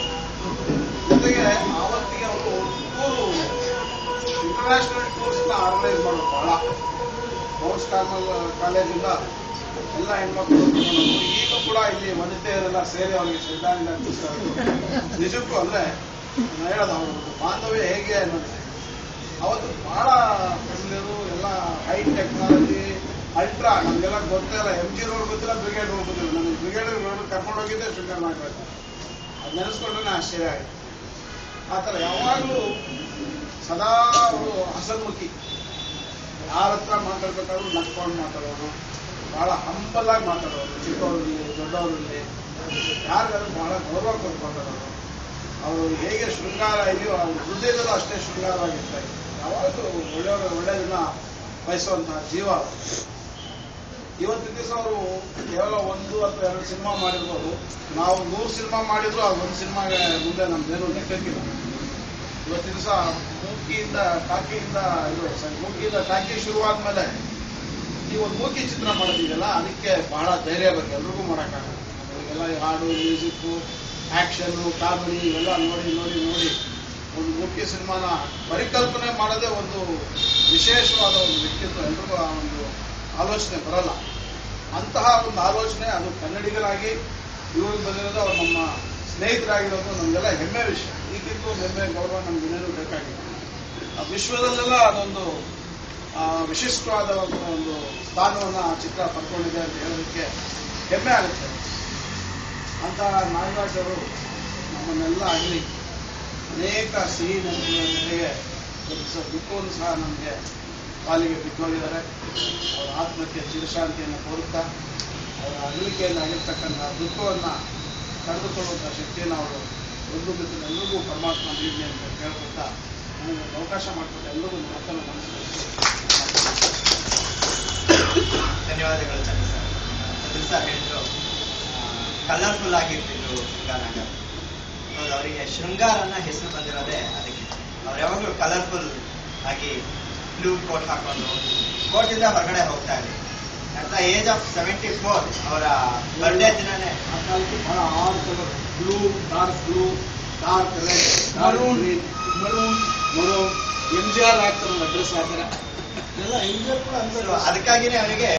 ಜೊತೆಗೆ ಆವತ್ತಿಗೆ ಅವರು ಟೂರು, ಇಂಟರ್ನ್ಯಾಷನಲ್ ಟೂರ್ಸ್ನ ಆರ್ಗನೈಸ್ ಮಾಡೋದು ಬಹಳ. ಮೌಂಟ್ಸ್ ಕಾರ್ಮಲ್ ಕಾಲೇಜಿಂದ ಎಲ್ಲ ಹೆಣ್ಮಕ್ಳು ಈಗಲೂ ಕೂಡ ಇಲ್ಲಿ ವನಿತೆಯರೆಲ್ಲ ಸೇರಿ ಅವರಿಗೆ ಶ್ರದ್ಧಾಂಜಲಿ ಅರ್ಪಿಸ್ತಾರೆ. ನಿಜಕ್ಕೂ ಅಂದರೆ ನಾನು ಹೇಳೋದು ಅವರು ಬಾಂಧವ್ಯ ಹೇಗೆ ಅನ್ನೋದು. ಅವತ್ತು ಬಹಳ ಫೆಸಿಲಿಯರು, ಎಲ್ಲ ಹೈ ಟೆಕ್ನಾಲಜಿ, ಅಲ್ಟ್ರಾ. ನಮಗೆಲ್ಲ ಗೊತ್ತೇ ಇಲ್ಲ, ಎಂ ಜಿ ರೋಡ್ ಗೊತ್ತಿಲ್ಲ, ಬ್ರಿಗೇಡ್ ರೋಡ್ ಗೊತ್ತಿಲ್ಲ. ನನಗೆ ಬ್ರಿಗೇಡ್ ರೋಡ್ ಕರ್ಕೊಂಡು ಹೋಗಿದ್ದೆ ಶೃಂಗಾರ ನಾಗರಾಜ್. ಅದು ನೆನೆಸ್ಕೊಂಡ್ರೆ ಆಶ್ಚರ್ಯ ಆಗಿದೆ. ಆ ಥರ ಯಾವಾಗಲೂ ಸದಾ ಅವರು ಹಸನ್ಮುಖಿ. ಯಾರ ಹತ್ರ ಮಾತಾಡ್ಬೇಕಾದ್ರೂ ನಕ್ಕೊಂಡು ಮಾತಾಡೋರು, ಬಹಳ ಹಂಬಲ್ ಆಗಿ ಮಾತಾಡೋರು. ಚಿಕ್ಕವರಲ್ಲಿ, ದೊಡ್ಡವರಲ್ಲಿ ಯಾರಿಗಾದ್ರೂ ಬಹಳ ಗೌರವ ಕೊಟ್ಟು ಮಾತಾಡೋರು. ಅವರು ಹೇಗೆ ಶೃಂಗಾರ ಇದೆಯೋ ಅವ್ರ ಹೃದಯದಲ್ಲೂ ಅಷ್ಟೇ ಶೃಂಗಾರವಾಗಿರ್ತಾ ಇತ್ತು. ಯಾವಾಗಲೂ ಒಳ್ಳೆಯವರು ಒಳ್ಳೆಯದನ್ನ ಬಯಸುವಂತಹ ಜೀವ. ಇವತ್ತಿನ ದಿವಸ ಅವರು ಕೇವಲ ಒಂದು ಅಥವಾ ಎರಡು ಸಿನಿಮಾ ಮಾಡಿರ್ಬೋದು. ನಾವು ನೂರು ಸಿನಿಮಾ ಮಾಡಿದ್ರು ಆ ಒಂದು ಸಿನಿಮಾಗೆ ಮುಂದೆ ನಮ್ದೇನು ಲೆಕ್ಕಕ್ಕಿಲ್ಲ. ಇವತ್ತಿನ ದಿವಸ ಮೂಕಿಯಿಂದ ಟಾಕಿಯಿಂದ ಇದು ಸಾರಿ ಮೂಕಿಯಿಂದ ಟಾಕಿ ಶುರುವಾದ್ಮೇಲೆ ಈ ಒಂದು ಮೂಕಿ ಚಿತ್ರ ಮಾಡೋದಿದೆಯಲ್ಲ, ಅದಕ್ಕೆ ಬಹಳ ಧೈರ್ಯ ಬೇಕು, ಎಲ್ರಿಗೂ ಮಾಡೋಕ್ಕಾಗಲ್ಲ. ಅವರಿಗೆಲ್ಲ ಹಾಡು, ಮ್ಯೂಸಿಕ್ಕು, ಆಕ್ಷನ್ನು, ಕಾಮಿಡಿ ಇವೆಲ್ಲ ನೋಡಿ ನೋಡಿ ನೋಡಿ ಒಂದು ಮೂಕಿ ಸಿನಿಮಾನ ಪರಿಕಲ್ಪನೆ ಮಾಡೋದೇ ಒಂದು ವಿಶೇಷವಾದ ಒಂದು ವ್ಯಕ್ತಿತ್ವ. ಎಲ್ರಿಗೂ ಆ ಒಂದು ಆಲೋಚನೆ ಬರಲ್ಲ. ಅಂತಹ ಒಂದು ಆಲೋಚನೆ ಅದು ಕನ್ನಡಿಗರಾಗಿ ಇವ್ರಿಗೆ ಬಂದಿರೋದು, ಅವ್ರು ನಮ್ಮ ಸ್ನೇಹಿತರಾಗಿರೋದು ನಮಗೆಲ್ಲ ಹೆಮ್ಮೆ ವಿಷಯ. ಈಗಿದ್ದು ಹೆಮ್ಮೆ ಗೌರವ ನಮ್ಗೆ ಇನ್ನೇನು ಬೇಕಾಗಿದೆ. ಆ ವಿಶ್ವದಲ್ಲೆಲ್ಲ ಅದೊಂದು ವಿಶಿಷ್ಟವಾದ ಒಂದು ಒಂದು ಸ್ಥಾನವನ್ನು ಆ ಚಿತ್ರ ಪಡ್ಕೊಂಡಿದೆ ಅಂತ ಹೇಳೋದಕ್ಕೆ ಹೆಮ್ಮೆ ಆಗುತ್ತೆ. ಅಂತಹ ನಾಗರಾಜ್ ಅವರು ನಮ್ಮನ್ನೆಲ್ಲ ಆಗಲಿ ಅನೇಕ ಸಿಹಿ ನೆನಪಿನ ಜೊತೆಗೆ ದುಃಖವನ್ನು ಸಹ ನಮಗೆ ಪಾಲಿಗೆ ಬಿಟ್ಟೋಗಿದ್ದಾರೆ. ಅವರ ಆತ್ಮಕ್ಕೆ ಚಿರಶಾಂತಿಯನ್ನು ಕೋರುತ್ತಾ ಅವರ ಅಗಲಿಕೆಯಲ್ಲಿ ಆಗಿರ್ತಕ್ಕಂಥ ದುಃಖವನ್ನು ತಡೆದುಕೊಳ್ಳುವಂಥ ಶಕ್ತಿಯನ್ನು ಅವರು ಒಂದು ಬಿಟ್ಟು ಎಲ್ಲರಿಗೂ ಪರಮಾತ್ಮ ನೀಡಲಿ ಅಂತ ಕೇಳ್ಕೊತಾ ನನಗೆ ಅವಕಾಶ ಮಾಡಿಕೊಟ್ಟು ಎಲ್ಲರಿಗೂ ಮಕ್ಕಳ ಮನಸ್ಸು ಧನ್ಯವಾದಗಳು ಚಂದ್ರ ಸರ್. ಚಂದ್ರ ಸರ್ ಹೇಳಿದ್ರು ಕಲರ್ಫುಲ್ ಆಗಿರ್ತಿದ್ರು ಶೃಂಗಾರಾಗ. ಹೌದು, ಅವರಿಗೆ ಶೃಂಗಾರನ ಹೆಸರು ಬಂದಿರೋದೇ ಅದಕ್ಕೆ. ಅವ್ರು ಯಾವಾಗಲೂ ಕಲರ್ಫುಲ್ ಆಗಿ ಬ್ಲೂ ಕೋಟ್ ಹಾಕೊಂಡು ಕೋಟಿಂದ ಹೊರಗಡೆ ಹೋಗ್ತಾ ಇದ್ರು. At the age of seventy four ಅವರ ಬರ್ಡೇ ದಿನನೇ ಆ ಕಾಲಕ್ಕೆ ಬಹಳ ಆರು colour, blue, dark blue, dark red, maroon, maroon maroon M G R ಆಗ್ತಾರಲ್ಲ ಡ್ರೆಸ್ ಆ ಥರ ಎಲ್ಲ ಎಂ ಜಿ ಆರ್ ಕೂಡ ಅದಕ್ಕಾಗಿನೇ ಅವರಿಗೆ